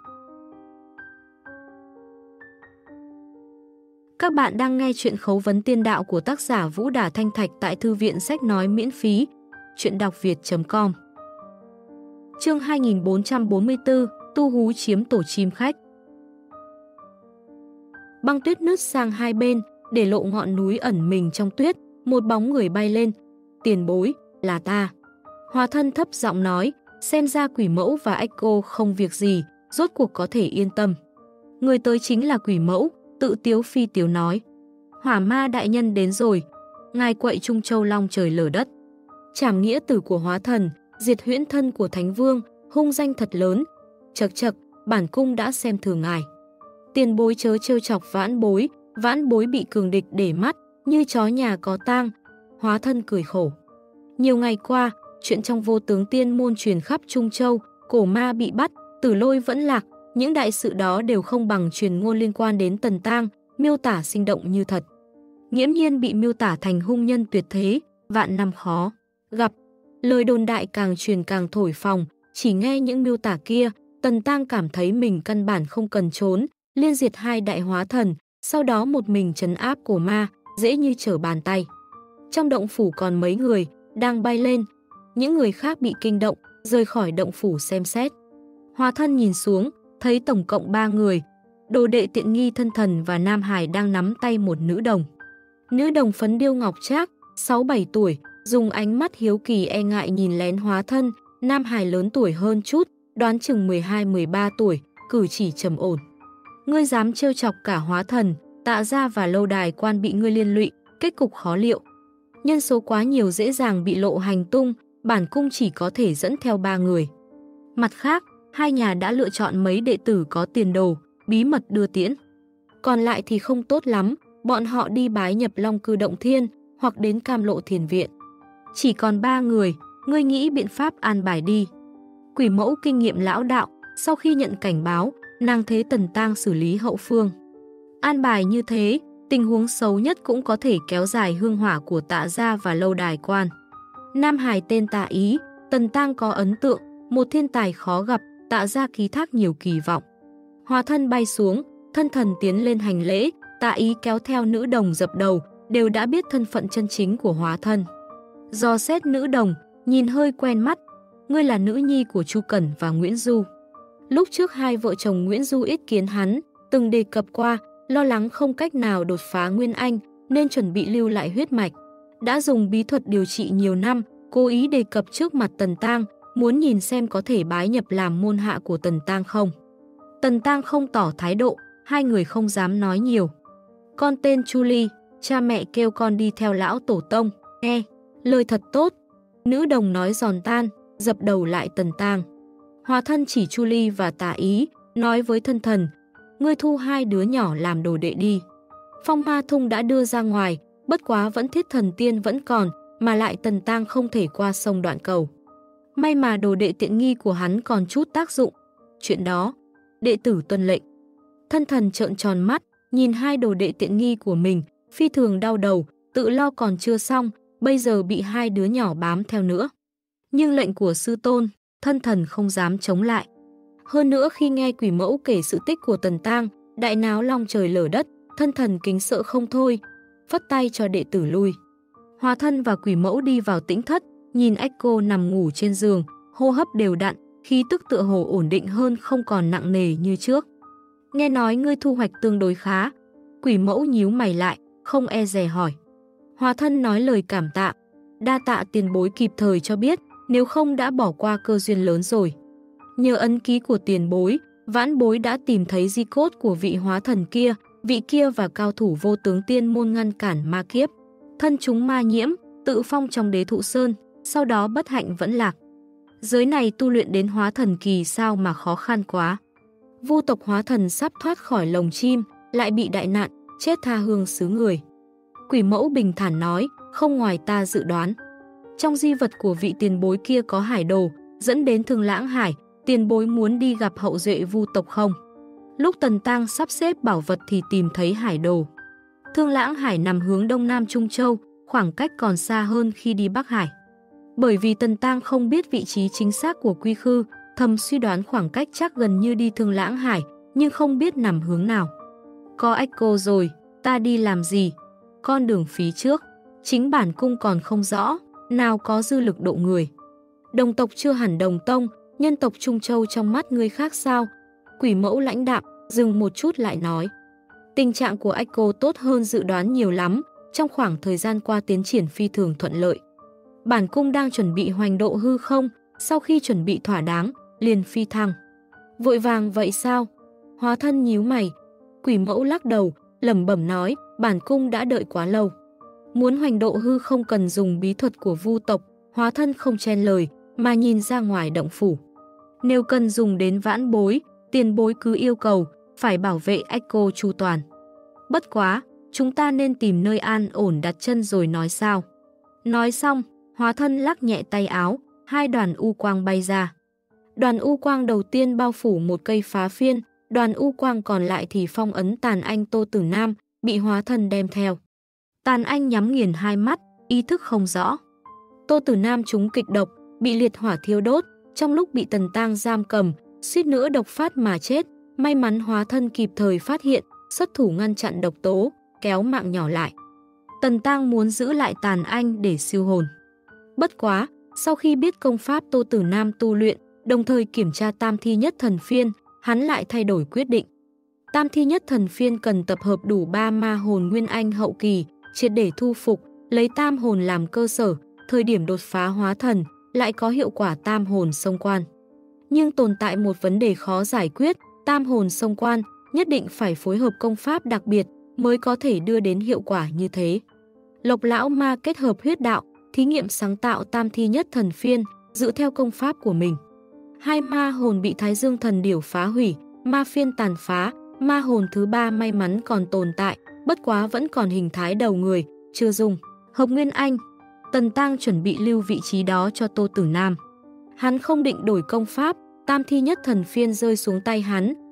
Các bạn đang nghe chuyện Khấu vấn tiên đạo của tác giả Vũ Đả Thanh Thạch tại thư viện sách nói miễn phí. Chuyện đọc việt chấm com. Chương hai nghìn bốn trăm bốn mươi tư, tu hú chiếm tổ chim khách. Băng tuyết nứt sang hai bên, để lộ ngọn núi ẩn mình trong tuyết, một bóng người bay lên. Tiền bối, là ta. Hóa thân thấp giọng nói, xem ra quỷ mẫu và Echo không việc gì, rốt cuộc có thể yên tâm. Người tới chính là quỷ mẫu, tự tiếu phi tiếu nói. Hỏa ma đại nhân đến rồi, ngài quậy Trung Châu long trời lở đất. Trảm nghĩa tử của hóa thần, diệt huyễn thân của thánh vương, hung danh thật lớn. Chật chật, bản cung đã xem thường ngài. Tiền bối chớ trêu chọc vãn bối, vãn bối bị cường địch để mắt, như chó nhà có tang. Hóa thân cười khổ. Nhiều ngày qua, chuyện trong vô tướng tiên môn truyền khắp Trung Châu, cổ ma bị bắt, tử lôi vẫn lạc, những đại sự đó đều không bằng truyền ngôn liên quan đến Tần Tang, miêu tả sinh động như thật. Nghiễm nhiên bị miêu tả thành hung nhân tuyệt thế, vạn năm khó gặp. Lời đồn đại càng truyền càng thổi phồng, chỉ nghe những miêu tả kia, Tần Tang cảm thấy mình căn bản không cần trốn, liên diệt hai đại hóa thần, sau đó một mình trấn áp cổ ma, dễ như trở bàn tay. Trong động phủ còn mấy người, đang bay lên, những người khác bị kinh động, rời khỏi động phủ xem xét. Hóa thân nhìn xuống, thấy tổng cộng ba người, đồ đệ tiện nghi thân thần và Nam Hải đang nắm tay một nữ đồng. Nữ đồng phấn điêu ngọc trác, sáu bảy tuổi, dùng ánh mắt hiếu kỳ e ngại nhìn lén hóa thân. Nam Hải lớn tuổi hơn chút, đoán chừng mười hai mười ba tuổi, cử chỉ trầm ổn. Ngươi dám trêu chọc cả hóa thần, Tạ gia và lâu đài quan bị ngươi liên lụy, kết cục khó liệu. Nhân số quá nhiều dễ dàng bị lộ hành tung, bản cung chỉ có thể dẫn theo ba người. Mặt khác, hai nhà đã lựa chọn mấy đệ tử có tiền đồ, bí mật đưa tiễn. Còn lại thì không tốt lắm, bọn họ đi bái nhập Long Cư Động Thiên hoặc đến Cam Lộ Thiền Viện. Chỉ còn ba người, ngươi nghĩ biện pháp an bài đi. Quỷ mẫu kinh nghiệm lão đạo, sau khi nhận cảnh báo, nàng thế Tần Tang xử lý hậu phương. An bài như thế, tình huống xấu nhất cũng có thể kéo dài hương hỏa của Tạ gia và lâu đài quan. Nam hài tên Tạ Ý, Tần Tang có ấn tượng, một thiên tài khó gặp, Tạ gia ký thác nhiều kỳ vọng. Hóa thân bay xuống, thân thần tiến lên hành lễ, Tạ Ý kéo theo nữ đồng dập đầu, đều đã biết thân phận chân chính của hóa thân. Dò xét nữ đồng, nhìn hơi quen mắt, ngươi là nữ nhi của Chu Cẩn và Nguyễn Du. Lúc trước hai vợ chồng Nguyễn Du ít kiến hắn, từng đề cập qua, lo lắng không cách nào đột phá Nguyên Anh nên chuẩn bị lưu lại huyết mạch. Đã dùng bí thuật điều trị nhiều năm, cố ý đề cập trước mặt Tần Tang, muốn nhìn xem có thể bái nhập làm môn hạ của Tần Tang không. Tần Tang không tỏ thái độ, hai người không dám nói nhiều. Con tên Chu Ly, cha mẹ kêu con đi theo lão tổ tông, nghe, lời thật tốt. Nữ đồng nói giòn tan, dập đầu lại Tần Tang. Hóa thân chỉ Chu Ly và Tạ Ý, nói với thân thần, ngươi thu hai đứa nhỏ làm đồ đệ đi. Phong Ma Thung đã đưa ra ngoài, bất quá vẫn thiết thần tiên vẫn còn, mà lại Tần Tang không thể qua sông Đoạn Cầu. May mà đồ đệ tiện nghi của hắn còn chút tác dụng. Chuyện đó, đệ tử tuân lệnh. Thân thần trợn tròn mắt, nhìn hai đồ đệ tiện nghi của mình, phi thường đau đầu, tự lo còn chưa xong, bây giờ bị hai đứa nhỏ bám theo nữa. Nhưng lệnh của sư tôn, thân thần không dám chống lại. Hơn nữa khi nghe quỷ mẫu kể sự tích của Tần Tang, đại náo long trời lở đất, thân thần kính sợ không thôi, phất tay cho đệ tử lui. Hóa thân và quỷ mẫu đi vào tĩnh thất, nhìn Echo nằm ngủ trên giường, hô hấp đều đặn, khí tức tựa hồ ổn định hơn, không còn nặng nề như trước. Nghe nói ngươi thu hoạch tương đối khá. Quỷ mẫu nhíu mày lại, không e dè hỏi. Hóa thân nói lời cảm tạ, đa tạ tiền bối kịp thời cho biết, nếu không đã bỏ qua cơ duyên lớn rồi. Nhờ ấn ký của tiền bối, vãn bối đã tìm thấy di cốt của vị hóa thần kia, vị kia và cao thủ vô tướng tiên môn ngăn cản ma kiếp. Thân chúng ma nhiễm, tự phong trong đế thụ sơn, sau đó bất hạnh vẫn lạc. Giới này tu luyện đến hóa thần kỳ sao mà khó khăn quá. Vu tộc hóa thần sắp thoát khỏi lồng chim, lại bị đại nạn, chết tha hương xứ người. Quỷ mẫu bình thản nói, không ngoài ta dự đoán. Trong di vật của vị tiền bối kia có hải đồ, dẫn đến Thương Lãng Hải, tiền bối muốn đi gặp hậu duệ Vu tộc không? Lúc Tần Tang sắp xếp bảo vật thì tìm thấy hải đồ. Thương Lãng Hải nằm hướng đông nam Trung Châu, khoảng cách còn xa hơn khi đi Bắc Hải. Bởi vì Tần Tang không biết vị trí chính xác của Quy Khư, thầm suy đoán khoảng cách chắc gần như đi Thương Lãng Hải, nhưng không biết nằm hướng nào. Có Echo rồi, ta đi làm gì? Con đường phí trước, chính bản cung còn không rõ, nào có dư lực độ người. Đồng tộc chưa hẳn đồng tông, nhân tộc Trung Châu trong mắt người khác sao? Quỷ mẫu lãnh đạm, dừng một chút lại nói. Tình trạng của Echo tốt hơn dự đoán nhiều lắm, trong khoảng thời gian qua tiến triển phi thường thuận lợi. Bản cung đang chuẩn bị hoành độ hư không, sau khi chuẩn bị thỏa đáng, liền phi thăng. Vội vàng vậy sao? Hóa thân nhíu mày. Quỷ mẫu lắc đầu, lẩm bẩm nói, bản cung đã đợi quá lâu. Muốn hoành độ hư không cần dùng bí thuật của Vu tộc, hóa thân không chen lời, mà nhìn ra ngoài động phủ. Nếu cần dùng đến vãn bối, tiền bối cứ yêu cầu, phải bảo vệ Echo chu toàn. Bất quá, chúng ta nên tìm nơi an ổn đặt chân rồi nói sao. Nói xong, hóa thân lắc nhẹ tay áo, hai đoàn u quang bay ra. Đoàn u quang đầu tiên bao phủ một cây phá phiên, đoàn u quang còn lại thì phong ấn Tàn Anh Tô Tử Nam, bị hóa thân đem theo. Tàn Anh nhắm nghiền hai mắt, ý thức không rõ. Tô Tử Nam trúng kịch độc, bị liệt hỏa thiêu đốt, trong lúc bị Tần Tang giam cầm, suýt nữa độc phát mà chết. May mắn hóa thân kịp thời phát hiện, xuất thủ ngăn chặn độc tố, kéo mạng nhỏ lại. Tần Tang muốn giữ lại Tàn Anh để siêu hồn. Bất quá, sau khi biết công pháp Tô Tử Nam tu luyện, đồng thời kiểm tra tam thi nhất thần phiên, hắn lại thay đổi quyết định. Tam thi nhất thần phiên cần tập hợp đủ ba ma hồn Nguyên Anh hậu kỳ, triệt để thu phục, lấy tam hồn làm cơ sở, thời điểm đột phá hóa thần, lại có hiệu quả tam hồn xông quan. Nhưng tồn tại một vấn đề khó giải quyết, tam hồn xông quan nhất định phải phối hợp công pháp đặc biệt mới có thể đưa đến hiệu quả như thế. Lộc lão ma kết hợp huyết đạo, thí nghiệm sáng tạo tam thi nhất thần phiên, dựa theo công pháp của mình. Hai ma hồn bị Thái Dương thần điểu phá hủy, ma phiên tàn phá, ma hồn thứ ba may mắn còn tồn tại, bất quá vẫn còn hình thái đầu người, chưa dùng. Hợp Nguyên Anh, Tần Tang chuẩn bị lưu vị trí đó cho Tô Tử Nam. Hắn không định đổi công pháp, tam thi nhất thần phiên rơi xuống tay hắn,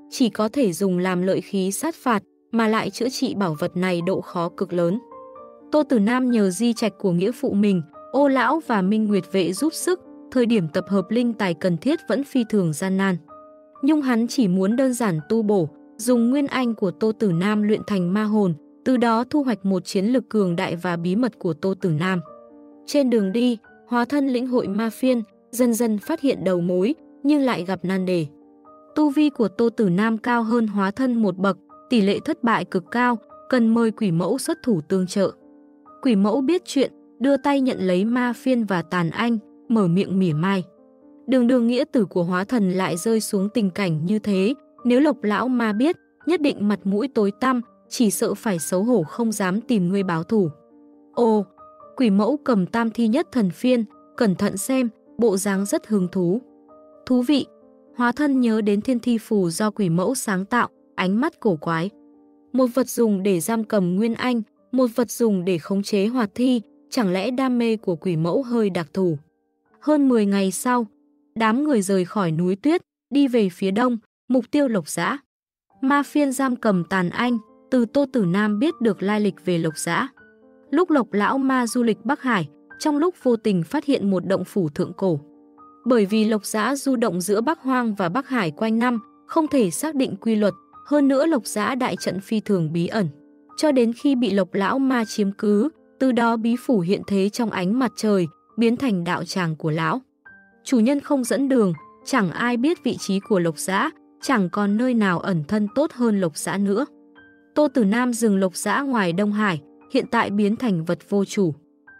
chỉ có thể dùng làm lợi khí sát phạt, mà lại chữa trị bảo vật này độ khó cực lớn. Tô Tử Nam nhờ di trạch của nghĩa phụ mình, Ô Lão và Minh Nguyệt Vệ giúp sức, thời điểm tập hợp linh tài cần thiết vẫn phi thường gian nan. Nhưng hắn chỉ muốn đơn giản tu bổ, dùng nguyên anh của Tô Tử Nam luyện thành ma hồn, từ đó thu hoạch một chiến lực cường đại và bí mật của Tô Tử Nam. Trên đường đi, hóa thân lĩnh hội ma phiên, dần dần phát hiện đầu mối, nhưng lại gặp nan đề. Tu vi của Tô Tử Nam cao hơn hóa thân một bậc, tỷ lệ thất bại cực cao, cần mời quỷ mẫu xuất thủ tương trợ. Quỷ mẫu biết chuyện, đưa tay nhận lấy ma phiên và tàn anh, mở miệng mỉa mai. Đường đường nghĩa tử của hóa thần lại rơi xuống tình cảnh như thế, nếu Lộc lão ma biết, nhất định mặt mũi tối tăm, chỉ sợ phải xấu hổ không dám tìm ngươi báo thù. Ồ, quỷ mẫu cầm tam thi nhất thần phiên, cẩn thận xem, bộ dáng rất hứng thú. Thú vị, hóa thân nhớ đến thiên thi phù do quỷ mẫu sáng tạo, ánh mắt cổ quái. Một vật dùng để giam cầm nguyên anh, một vật dùng để khống chế hoạt thi, chẳng lẽ đam mê của quỷ mẫu hơi đặc thù. Hơn mười ngày sau, đám người rời khỏi núi tuyết, đi về phía đông, mục tiêu Lộc Giã. Ma phiên giam cầm tàn anh, từ Tô Tử Nam biết được lai lịch về Lộc Giã. Lúc Lộc lão ma du lịch Bắc Hải, trong lúc vô tình phát hiện một động phủ thượng cổ. Bởi vì Lộc Giã du động giữa Bắc Hoang và Bắc Hải quanh năm, không thể xác định quy luật, hơn nữa Lộc Giã đại trận phi thường bí ẩn. Cho đến khi bị Lộc lão ma chiếm cứ, từ đó bí phủ hiện thế trong ánh mặt trời, biến thành đạo tràng của lão. Chủ nhân không dẫn đường, chẳng ai biết vị trí của Lộc Giã, chẳng còn nơi nào ẩn thân tốt hơn Lộc Giã nữa. Tô Tử Nam dừng Lộc Giã ngoài Đông Hải, hiện tại biến thành vật vô chủ.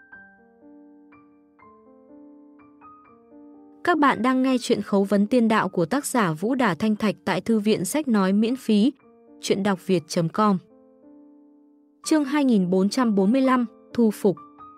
Các bạn đang nghe chuyện Khấu vấn tiên đạo của tác giả Vũ Đả Thanh Thạch tại thư viện sách nói miễn phí, chuyện đọc việt chấm com. Chương hai nghìn bốn trăm bốn mươi lăm, Thu phục.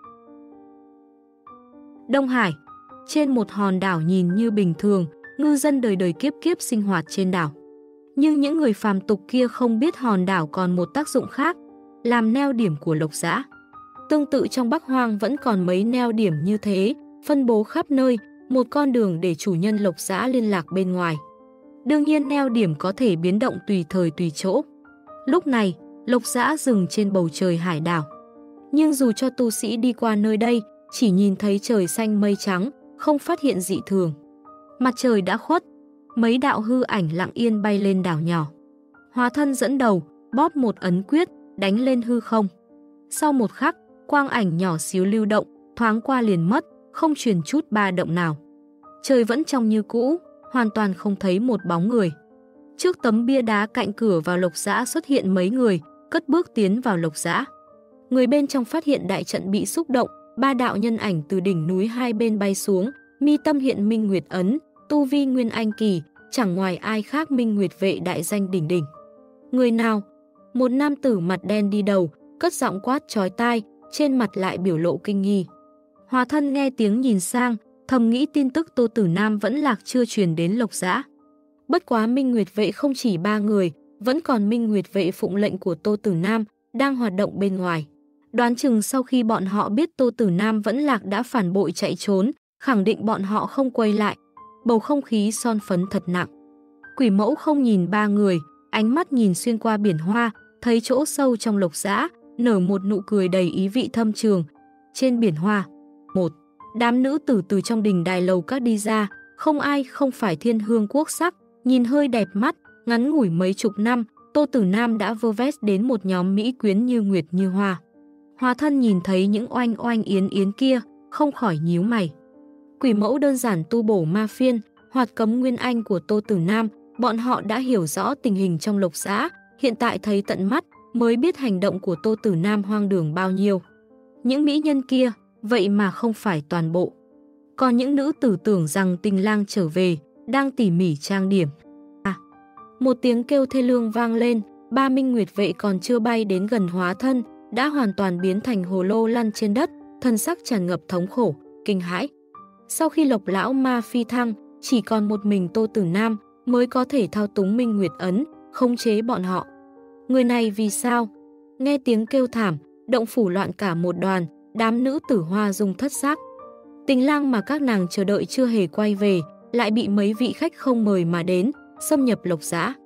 Đông Hải, trên một hòn đảo nhìn như bình thường, ngư dân đời đời kiếp kiếp sinh hoạt trên đảo. Nhưng những người phàm tục kia không biết hòn đảo còn một tác dụng khác, làm neo điểm của Lộc Giã. Tương tự trong Bắc Hoang vẫn còn mấy neo điểm như thế, phân bố khắp nơi, một con đường để chủ nhân Lộc Giã liên lạc bên ngoài. Đương nhiên neo điểm có thể biến động tùy thời tùy chỗ. Lúc này, Lộc Giã dừng trên bầu trời hải đảo. Nhưng dù cho tu sĩ đi qua nơi đây, chỉ nhìn thấy trời xanh mây trắng, không phát hiện dị thường. Mặt trời đã khuất, mấy đạo hư ảnh lặng yên bay lên đảo nhỏ. Hóa thân dẫn đầu, bóp một ấn quyết, đánh lên hư không. Sau một khắc, quang ảnh nhỏ xíu lưu động, thoáng qua liền mất, không truyền chút ba động nào. Trời vẫn trong như cũ, hoàn toàn không thấy một bóng người. Trước tấm bia đá cạnh cửa vào Lộc Giã xuất hiện mấy người, cất bước tiến vào Lộc Giã. Người bên trong phát hiện đại trận bị xúc động, ba đạo nhân ảnh từ đỉnh núi hai bên bay xuống, mi tâm hiện Minh Nguyệt ấn, tu vi nguyên anh kỳ, chẳng ngoài ai khác Minh Nguyệt Vệ đại danh đỉnh đỉnh. Người nào? Một nam tử mặt đen đi đầu, cất giọng quát chói tai, trên mặt lại biểu lộ kinh nghi. Hóa thân nghe tiếng nhìn sang, thầm nghĩ tin tức Tô Tử Nam vẫn lạc chưa truyền đến Lộc Giã. Bất quá Minh Nguyệt Vệ không chỉ ba người, vẫn còn Minh Nguyệt Vệ phụng lệnh của Tô Tử Nam, đang hoạt động bên ngoài. Đoán chừng sau khi bọn họ biết Tô Tử Nam vẫn lạc đã phản bội chạy trốn, khẳng định bọn họ không quay lại. Bầu không khí son phấn thật nặng. Quỷ mẫu không nhìn ba người, ánh mắt nhìn xuyên qua biển hoa, thấy chỗ sâu trong Lộc Giã, nở một nụ cười đầy ý vị thâm trường. Trên biển hoa, một đám nữ tử từ trong đình đài lầu các đi ra, không ai không phải thiên hương quốc sắc, nhìn hơi đẹp mắt, ngắn ngủi mấy chục năm, Tô Tử Nam đã vơ vét đến một nhóm mỹ quyến như nguyệt như hoa. Hóa thân nhìn thấy những oanh oanh yến yến kia, không khỏi nhíu mày. Quỷ mẫu đơn giản tu bổ ma phiên, hoạt cấm nguyên anh của Tô Tử Nam, bọn họ đã hiểu rõ tình hình trong Lộc Giã, hiện tại thấy tận mắt mới biết hành động của Tô Tử Nam hoang đường bao nhiêu. Những mỹ nhân kia, vậy mà không phải toàn bộ. Còn những nữ tử tưởng rằng tình lang trở về, đang tỉ mỉ trang điểm. À, một tiếng kêu thê lương vang lên, ba Minh Nguyệt Vệ còn chưa bay đến gần hóa thân, đã hoàn toàn biến thành hồ lô lăn trên đất, thân sắc tràn ngập thống khổ, kinh hãi. Sau khi Lộc lão ma phi thăng, chỉ còn một mình Tô Tử Nam mới có thể thao túng Minh Nguyệt ấn, khống chế bọn họ. Người này vì sao? Nghe tiếng kêu thảm, động phủ loạn cả một đoàn, đám nữ tử hoa dung thất xác. Tình lang mà các nàng chờ đợi chưa hề quay về, lại bị mấy vị khách không mời mà đến, xâm nhập Lộc Giã.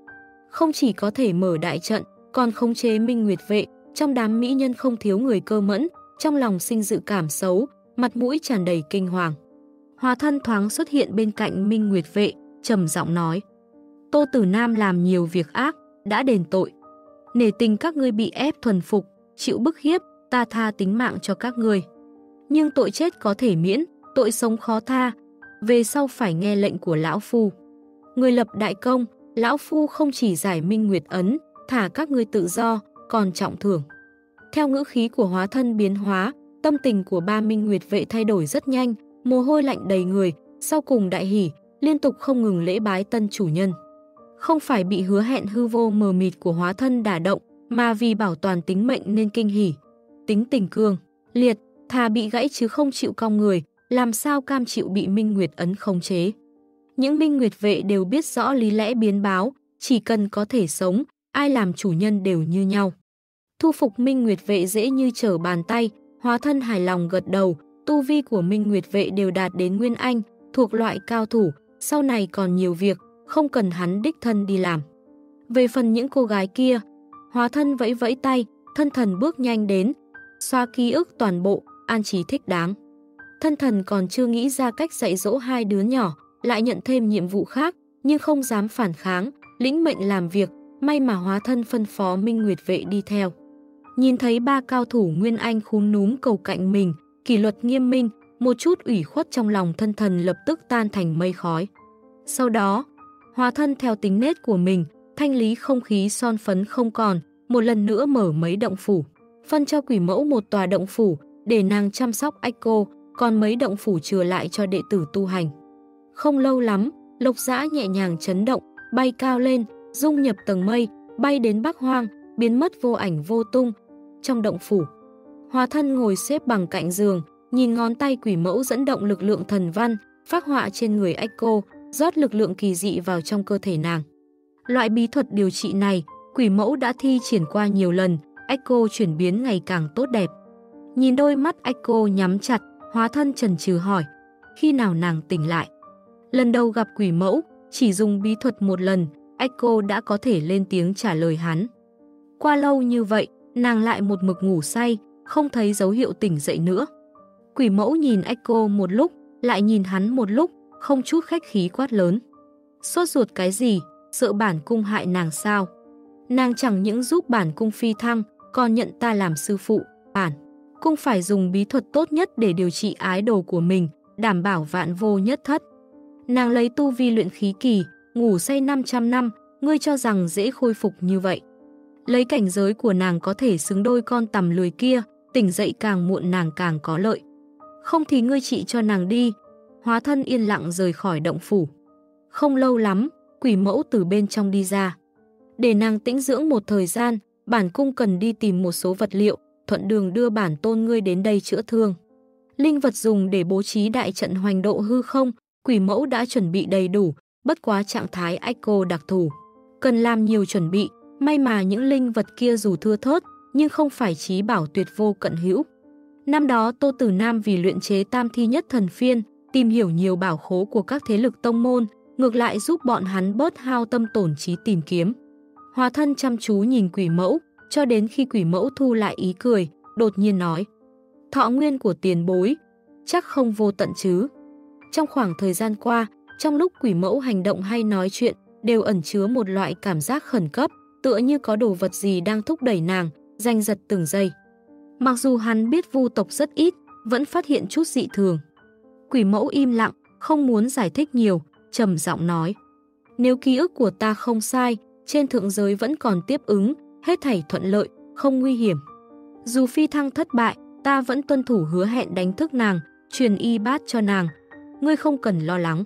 Không chỉ có thể mở đại trận, còn khống chế Minh Nguyệt vệ, trong đám mỹ nhân không thiếu người cơ mẫn, trong lòng sinh dự cảm xấu, mặt mũi tràn đầy kinh hoàng. Hóa thân thoáng xuất hiện bên cạnh Minh Nguyệt vệ, trầm giọng nói: Tô Tử Nam làm nhiều việc ác, đã đền tội. Nể tình các ngươi bị ép thuần phục, chịu bức hiếp, ta tha tính mạng cho các ngươi. Nhưng tội chết có thể miễn, tội sống khó tha, về sau phải nghe lệnh của lão phu. Người lập đại công, lão phu không chỉ giải Minh Nguyệt ấn, thả các ngươi tự do, còn trọng thưởng. Theo ngữ khí của hóa thân biến hóa, tâm tình của ba Minh Nguyệt vệ thay đổi rất nhanh, mồ hôi lạnh đầy người, sau cùng đại hỉ, liên tục không ngừng lễ bái tân chủ nhân. Không phải bị hứa hẹn hư vô mờ mịt của hóa thân đả động, mà vì bảo toàn tính mệnh nên kinh hỉ. Tính tình cương, liệt, thà bị gãy chứ không chịu cong người, làm sao cam chịu bị Minh Nguyệt ấn khống chế. Những Minh Nguyệt vệ đều biết rõ lý lẽ biến báo, chỉ cần có thể sống, ai làm chủ nhân đều như nhau. Thu phục Minh Nguyệt vệ dễ như trở bàn tay, hóa thân hài lòng gật đầu, tu vi của Minh Nguyệt vệ đều đạt đến Nguyên Anh, thuộc loại cao thủ, sau này còn nhiều việc, không cần hắn đích thân đi làm. Về phần những cô gái kia, hóa thân vẫy vẫy tay, thân thần bước nhanh đến, xoa ký ức toàn bộ, an trí thích đáng. Thân thần còn chưa nghĩ ra cách dạy dỗ hai đứa nhỏ, lại nhận thêm nhiệm vụ khác, nhưng không dám phản kháng, lĩnh mệnh làm việc, may mà hóa thân phân phó Minh Nguyệt vệ đi theo. Nhìn thấy ba cao thủ Nguyên Anh khúm núm cầu cạnh mình, kỷ luật nghiêm minh, một chút ủy khuất trong lòng thân thần lập tức tan thành mây khói. Sau đó, hóa thân theo tính nết của mình, thanh lý không khí son phấn không còn, một lần nữa mở mấy động phủ. Phân cho quỷ mẫu một tòa động phủ, để nàng chăm sóc ách cô, còn mấy động phủ chừa lại cho đệ tử tu hành. Không lâu lắm, Lộc Dã nhẹ nhàng chấn động, bay cao lên, dung nhập tầng mây, bay đến Bắc Hoang, biến mất vô ảnh vô tung. Trong động phủ, hóa thân ngồi xếp bằng cạnh giường, nhìn ngón tay quỷ mẫu dẫn động lực lượng thần văn, phác họa trên người ách cô, rót lực lượng kỳ dị vào trong cơ thể nàng. Loại bí thuật điều trị này, quỷ mẫu đã thi triển qua nhiều lần, ách cô chuyển biến ngày càng tốt đẹp. Nhìn đôi mắt ách cô nhắm chặt, hóa thân chần chừ hỏi, khi nào nàng tỉnh lại? Lần đầu gặp quỷ mẫu, chỉ dùng bí thuật một lần, ách cô đã có thể lên tiếng trả lời hắn. Qua lâu như vậy, nàng lại một mực ngủ say, không thấy dấu hiệu tỉnh dậy nữa. Quỷ mẫu nhìn ách cô một lúc, lại nhìn hắn một lúc, không chút khách khí quát lớn. Sốt ruột cái gì, sợ bản cung hại nàng sao? Nàng chẳng những giúp bản cung phi thăng, còn nhận ta làm sư phụ, bản cung phải dùng bí thuật tốt nhất để điều trị ái đồ của mình, đảm bảo vạn vô nhất thất. Nàng lấy tu vi luyện khí kỳ, ngủ say năm trăm năm, ngươi cho rằng dễ khôi phục như vậy. Lấy cảnh giới của nàng có thể xứng đôi con tằm lười kia, tỉnh dậy càng muộn nàng càng có lợi. Không thì ngươi trị cho nàng đi. Hóa thân yên lặng rời khỏi động phủ. Không lâu lắm, quỷ mẫu từ bên trong đi ra. Để nàng tĩnh dưỡng một thời gian, bản cung cần đi tìm một số vật liệu, thuận đường đưa bản tôn ngươi đến đây chữa thương. Linh vật dùng để bố trí đại trận hoành độ hư không, quỷ mẫu đã chuẩn bị đầy đủ, bất quá trạng thái ách cô đặc thù. Cần làm nhiều chuẩn bị, may mà những linh vật kia dù thưa thớt, nhưng không phải chí bảo tuyệt vô cận hữu. Năm đó Tô Tử Nam vì luyện chế tam thi nhất thần phiên, tìm hiểu nhiều bảo khố của các thế lực tông môn, ngược lại giúp bọn hắn bớt hao tâm tổn trí tìm kiếm. Hóa thân chăm chú nhìn quỷ mẫu, cho đến khi quỷ mẫu thu lại ý cười, đột nhiên nói. Thọ nguyên của tiền bối, chắc không vô tận chứ. Trong khoảng thời gian qua, trong lúc quỷ mẫu hành động hay nói chuyện, đều ẩn chứa một loại cảm giác khẩn cấp, tựa như có đồ vật gì đang thúc đẩy nàng, giành giật từng giây. Mặc dù hắn biết vu tộc rất ít, vẫn phát hiện chút dị thường. Quỷ mẫu im lặng, không muốn giải thích nhiều, trầm giọng nói. Nếu ký ức của ta không sai, trên thượng giới vẫn còn tiếp ứng, hết thảy thuận lợi, không nguy hiểm. Dù phi thăng thất bại, ta vẫn tuân thủ hứa hẹn đánh thức nàng, truyền y bát cho nàng. Ngươi không cần lo lắng.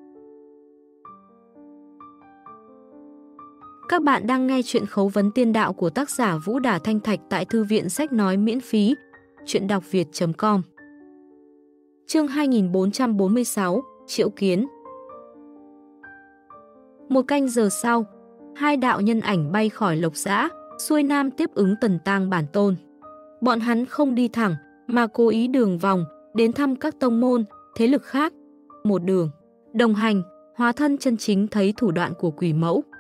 Các bạn đang nghe chuyện Khấu vấn tiên đạo của tác giả Vũ Đả Thanh Thạch tại Thư viện Sách Nói miễn phí, chuyện đọc việt chấm com. Chương hai nghìn bốn trăm bốn mươi sáu, Triệu Kiến. Một canh giờ sau, hai đạo nhân ảnh bay khỏi Lộc Dã, xuôi nam tiếp ứng Tần Tang bản tôn. Bọn hắn không đi thẳng, mà cố ý đường vòng, đến thăm các tông môn, thế lực khác. Một đường, đồng hành, hóa thân chân chính thấy thủ đoạn của quỷ mẫu.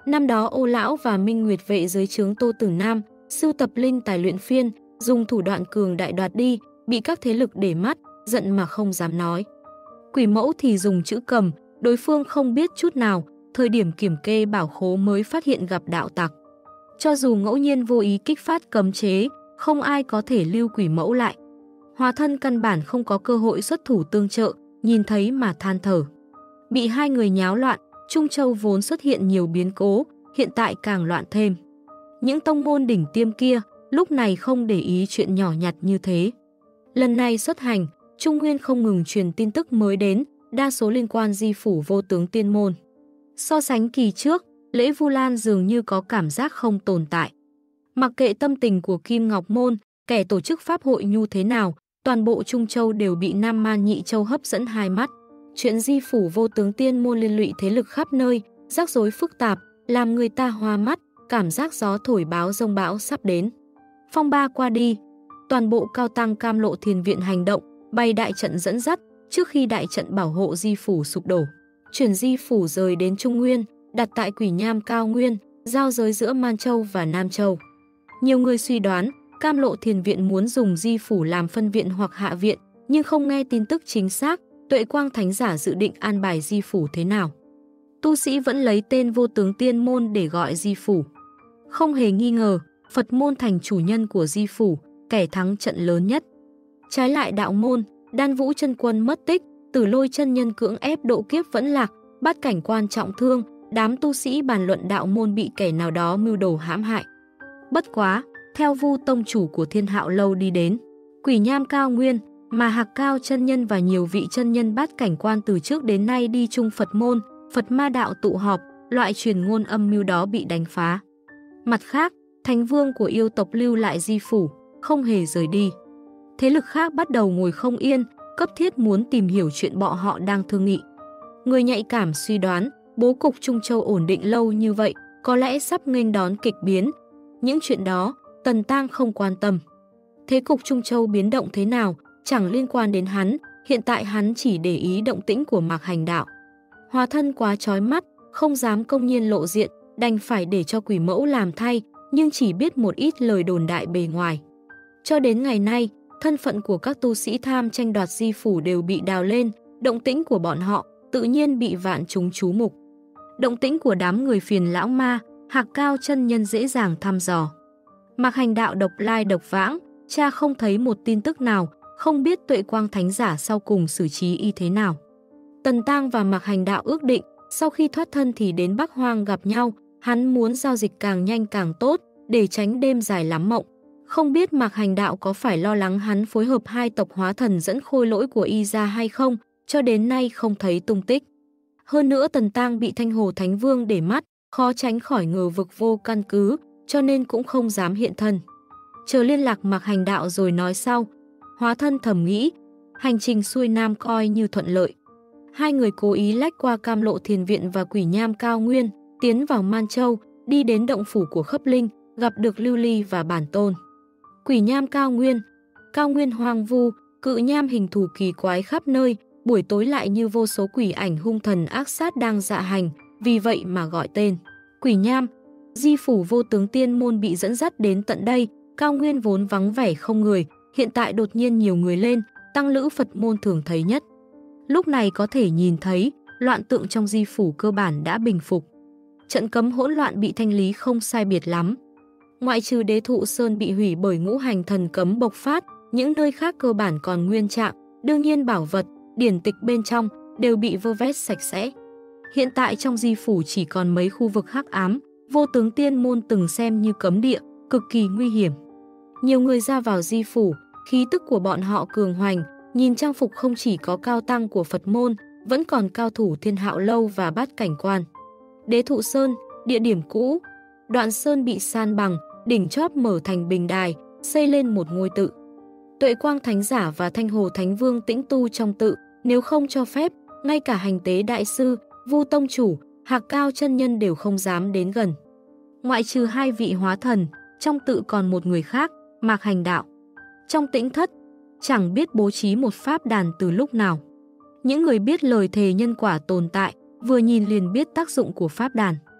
Năm đó Ô Lão và Minh Nguyệt vệ dưới trướng Tô Tử Nam sưu tập linh tài luyện phiên, dùng thủ đoạn cường đại đoạt đi, bị các thế lực để mắt, giận mà không dám nói. Quỷ Mẫu thì dùng chữ cầm, đối phương không biết chút nào, thời điểm kiểm kê bảo khố mới phát hiện gặp đạo tặc. Cho dù ngẫu nhiên vô ý kích phát cấm chế, không ai có thể lưu Quỷ Mẫu lại. Hóa thân căn bản không có cơ hội xuất thủ tương trợ, nhìn thấy mà than thở. Bị hai người nháo loạn, Trung Châu vốn xuất hiện nhiều biến cố, hiện tại càng loạn thêm. Những tông môn đỉnh tiêm kia, lúc này không để ý chuyện nhỏ nhặt như thế. Lần này xuất hành, Trung Nguyên không ngừng truyền tin tức mới đến, đa số liên quan Di Phủ Vô Tướng Tiên Môn. So sánh kỳ trước, Lễ Vu Lan dường như có cảm giác không tồn tại. Mặc kệ tâm tình của Kim Ngọc Môn, kẻ tổ chức pháp hội như thế nào, toàn bộ Trung Châu đều bị Nam Man Nhị Châu hấp dẫn hai mắt. Chuyện Di Phủ Vô Tướng Tiên Môn liên lụy thế lực khắp nơi, rắc rối phức tạp, làm người ta hoa mắt, cảm giác gió thổi báo rông bão sắp đến. Phong ba qua đi, toàn bộ cao tăng Cam Lộ Thiền Viện hành động, bày đại trận dẫn dắt, trước khi đại trận bảo hộ Di Phủ sụp đổ. Chuyển Di Phủ rời đến Trung Nguyên, đặt tại Quỷ Nham Cao Nguyên, giao giới giữa Man Châu và Nam Châu. Nhiều người suy đoán, Cam Lộ Thiền Viện muốn dùng Di Phủ làm phân viện hoặc hạ viện, nhưng không nghe tin tức chính xác, Tuệ Quang Thánh Giả dự định an bài Di Phủ thế nào. Tu sĩ vẫn lấy tên Vô Tướng Tiên Môn để gọi Di Phủ. Không hề nghi ngờ, Phật môn thành chủ nhân của Di Phủ, kẻ thắng trận lớn nhất. Trái lại đạo môn, Đan Vũ chân quân mất tích, Tử Lôi chân nhân cưỡng ép độ kiếp vẫn lạc, Bát Cảnh Quan trọng thương, đám tu sĩ bàn luận đạo môn bị kẻ nào đó mưu đồ hãm hại. Bất quá, theo Vu tông chủ của Thiên Hạo Lâu đi đến, Quỷ Nham Cao Nguyên, mà Hạc Cao chân nhân và nhiều vị chân nhân Bát Cảnh Quan từ trước đến nay đi chung Phật môn, Phật ma đạo tụ họp, loại truyền ngôn âm mưu đó bị đánh phá. Mặt khác, Thánh Vương của yêu tộc lưu lại Di Phủ, không hề rời đi. Thế lực khác bắt đầu ngồi không yên, cấp thiết muốn tìm hiểu chuyện bọn họ đang thương nghị. Người nhạy cảm suy đoán, bố cục Trung Châu ổn định lâu như vậy, có lẽ sắp nghênh đón kịch biến. Những chuyện đó, Tần Tang không quan tâm. Thế cục Trung Châu biến động thế nào, chẳng liên quan đến hắn, hiện tại hắn chỉ để ý động tĩnh của Mạc Hành Đạo. Hóa thân quá chói mắt, không dám công nhiên lộ diện, đành phải để cho Quỷ Mẫu làm thay, nhưng chỉ biết một ít lời đồn đại bề ngoài. Cho đến ngày nay, thân phận của các tu sĩ tham tranh đoạt Di Phủ đều bị đào lên, động tĩnh của bọn họ tự nhiên bị vạn chúng chú mục. Động tĩnh của đám người phiền lão ma, Hạc Cao chân nhân dễ dàng thăm dò. Mạc Hành Đạo độc lai độc vãng, cha không thấy một tin tức nào, không biết Tuệ Quang Thánh Giả sau cùng xử trí y thế nào. Tần Tang và Mạc Hành Đạo ước định, sau khi thoát thân thì đến Bắc Hoang gặp nhau, hắn muốn giao dịch càng nhanh càng tốt, để tránh đêm dài lắm mộng. Không biết Mạc Hành Đạo có phải lo lắng hắn phối hợp hai tộc hóa thần dẫn khôi lỗi của y ra hay không, cho đến nay không thấy tung tích. Hơn nữa Tần Tang bị Thanh Hồ Thánh Vương để mắt, khó tránh khỏi ngờ vực vô căn cứ, cho nên cũng không dám hiện thân. Chờ liên lạc Mạc Hành Đạo rồi nói sau. Hóa thân thầm nghĩ, hành trình xuôi nam coi như thuận lợi. Hai người cố ý lách qua Cam Lộ Thiền Viện và Quỷ Nham Cao Nguyên, tiến vào Man Châu, đi đến động phủ của Khấp Linh, gặp được Lưu Ly và Bản Tôn. Quỷ Nham Cao Nguyên, Cao Nguyên hoang vu, cự nham hình thù kỳ quái khắp nơi, buổi tối lại như vô số quỷ ảnh hung thần ác sát đang dạ hành, vì vậy mà gọi tên Quỷ Nham. Di Phủ Vô Tướng Tiên Môn bị dẫn dắt đến tận đây, Cao Nguyên vốn vắng vẻ không người, hiện tại đột nhiên nhiều người lên, tăng lữ Phật môn thường thấy nhất. Lúc này có thể nhìn thấy, loạn tượng trong Di Phủ cơ bản đã bình phục. Trận cấm hỗn loạn bị thanh lý không sai biệt lắm. Ngoại trừ Đế Thụ Sơn bị hủy bởi ngũ hành thần cấm bộc phát, những nơi khác cơ bản còn nguyên trạng, đương nhiên bảo vật, điển tịch bên trong đều bị vơ vét sạch sẽ. Hiện tại trong Di Phủ chỉ còn mấy khu vực hắc ám, Vô Tướng Tiên Môn từng xem như cấm địa, cực kỳ nguy hiểm. Nhiều người ra vào Di Phủ, khí tức của bọn họ cường hoành, nhìn trang phục không chỉ có cao tăng của Phật môn, vẫn còn cao thủ Thiên Hạo Lâu và Bát Cảnh Quan. Đế Thụ Sơn, địa điểm cũ, đoạn sơn bị san bằng, đỉnh chóp mở thành bình đài, xây lên một ngôi tự. Tuệ Quang Thánh Giả và Thanh Hồ Thánh Vương tĩnh tu trong tự, nếu không cho phép, ngay cả hành tế đại sư, Vu tông chủ, Hạc Cao chân nhân đều không dám đến gần. Ngoại trừ hai vị hóa thần, trong tự còn một người khác, Mạc Hành Đạo. Trong tĩnh thất, chẳng biết bố trí một pháp đàn từ lúc nào. Những người biết lời thề nhân quả tồn tại, vừa nhìn liền biết tác dụng của pháp đàn.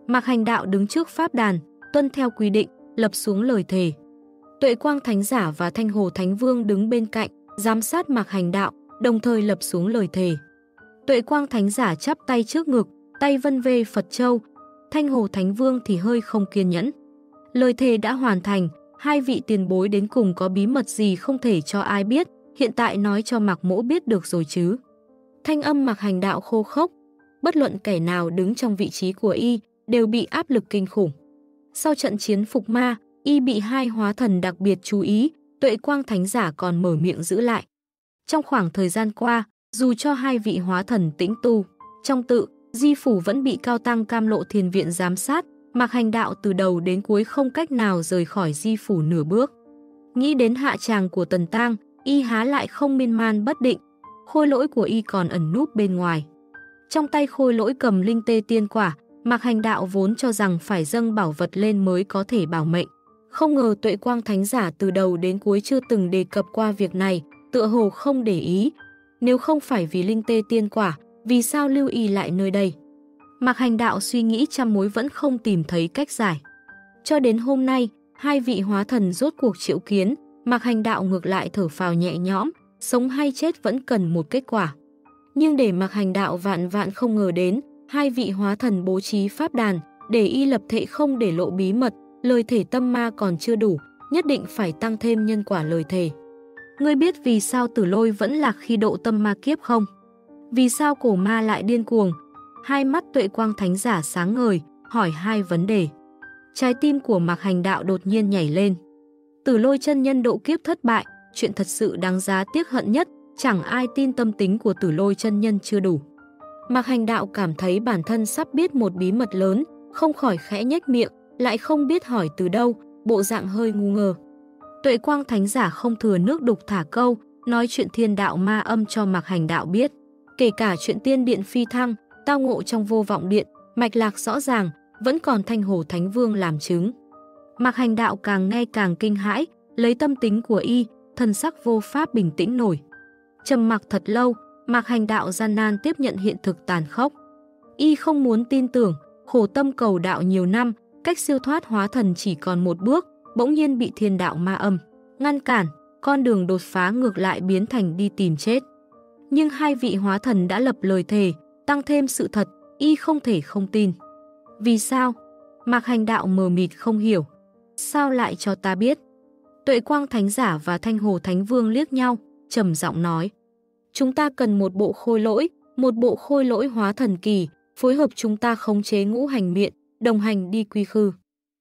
Mạc Hành Đạo đứng trước pháp đàn, tuân theo quy định, lập xuống lời thề. Tuệ Quang Thánh Giả và Thanh Hồ Thánh Vương đứng bên cạnh, giám sát Mạc Hành Đạo, đồng thời lập xuống lời thề. Tuệ Quang Thánh Giả chắp tay trước ngực, tay vân vê Phật Châu, Thanh Hồ Thánh Vương thì hơi không kiên nhẫn. Lời thề đã hoàn thành, hai vị tiền bối đến cùng có bí mật gì không thể cho ai biết, hiện tại nói cho Mạc Mỗ biết được rồi chứ. Thanh âm Mạc Hành Đạo khô khốc, bất luận kẻ nào đứng trong vị trí của y đều bị áp lực kinh khủng. Sau trận chiến phục ma, y bị hai hóa thần đặc biệt chú ý, Tuệ Quang Thánh Giả còn mở miệng giữ lại. Trong khoảng thời gian qua, dù cho hai vị hóa thần tĩnh tu, trong tự, Di Phủ vẫn bị Cao Tăng Cam Lộ Thiền Viện giám sát, Mạc Hành Đạo từ đầu đến cuối không cách nào rời khỏi Di Phủ nửa bước. Nghĩ đến hạ tràng của Tần Tang, y há lại không miên man bất định, khôi lỗi của y còn ẩn núp bên ngoài. Trong tay khôi lỗi cầm linh tê tiên quả, Mạc Hành Đạo vốn cho rằng phải dâng bảo vật lên mới có thể bảo mệnh. Không ngờ Tuệ Quang Thánh Giả từ đầu đến cuối chưa từng đề cập qua việc này, tựa hồ không để ý. Nếu không phải vì linh tê tiên quả, vì sao lưu y lại nơi đây? Mạc Hành Đạo suy nghĩ trăm mối vẫn không tìm thấy cách giải. Cho đến hôm nay, hai vị hóa thần rốt cuộc triệu kiến, Mạc Hành Đạo ngược lại thở phào nhẹ nhõm, sống hay chết vẫn cần một kết quả. Nhưng để Mạc Hành Đạo vạn vạn không ngờ đến, hai vị hóa thần bố trí pháp đàn, để y lập thệ không để lộ bí mật, lời thể tâm ma còn chưa đủ, nhất định phải tăng thêm nhân quả lời thề. Ngươi biết vì sao Tử Lôi vẫn lạc khi độ tâm ma kiếp không? Vì sao cổ ma lại điên cuồng? Hai mắt Tuệ Quang Thánh Giả sáng ngời, hỏi hai vấn đề. Trái tim của Mạc Hành Đạo đột nhiên nhảy lên. Tử Lôi chân nhân độ kiếp thất bại, chuyện thật sự đáng giá tiếc hận nhất, chẳng ai tin tâm tính của Tử Lôi chân nhân chưa đủ. Mạc Hành Đạo cảm thấy bản thân sắp biết một bí mật lớn, không khỏi khẽ nhếch miệng, lại không biết hỏi từ đâu, bộ dạng hơi ngu ngơ. Tuệ Quang Thánh Giả không thừa nước đục thả câu, nói chuyện thiên đạo ma âm cho Mạc Hành Đạo biết. Kể cả chuyện tiên điện phi thăng, tao ngộ trong vô vọng điện, mạch lạc rõ ràng, vẫn còn Thanh Hồ Thánh Vương làm chứng. Mạc Hành Đạo càng nghe càng kinh hãi, lấy tâm tính của y, thần sắc vô pháp bình tĩnh nổi. Trầm mặc thật lâu, Mạc Hành Đạo gian nan tiếp nhận hiện thực tàn khốc. Y không muốn tin tưởng, khổ tâm cầu đạo nhiều năm, cách siêu thoát hóa thần chỉ còn một bước, bỗng nhiên bị thiên đạo ma âm ngăn cản, con đường đột phá ngược lại biến thành đi tìm chết. Nhưng hai vị hóa thần đã lập lời thề, tăng thêm sự thật, y không thể không tin. Vì sao? Mạc Hành Đạo mờ mịt không hiểu. Sao lại cho ta biết? Tuệ Quang Thánh Giả và Thanh Hồ Thánh Vương liếc nhau, trầm giọng nói. Chúng ta cần một bộ khôi lỗi, một bộ khôi lỗi hóa thần kỳ, phối hợp chúng ta khống chế ngũ hành miện, đồng hành đi quy khư.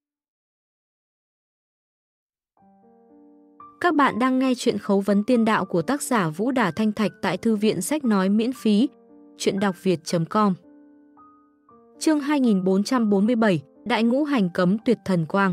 Các bạn đang nghe chuyện Khấu vấn tiên đạo của tác giả Vũ Đả Thanh Thạch tại Thư viện Sách Nói miễn phí, chuyện đọc việt chấm com. Chương hai nghìn bốn trăm bốn mươi bảy, Đại Ngũ Hành Cấm Tuyệt Thần Quang.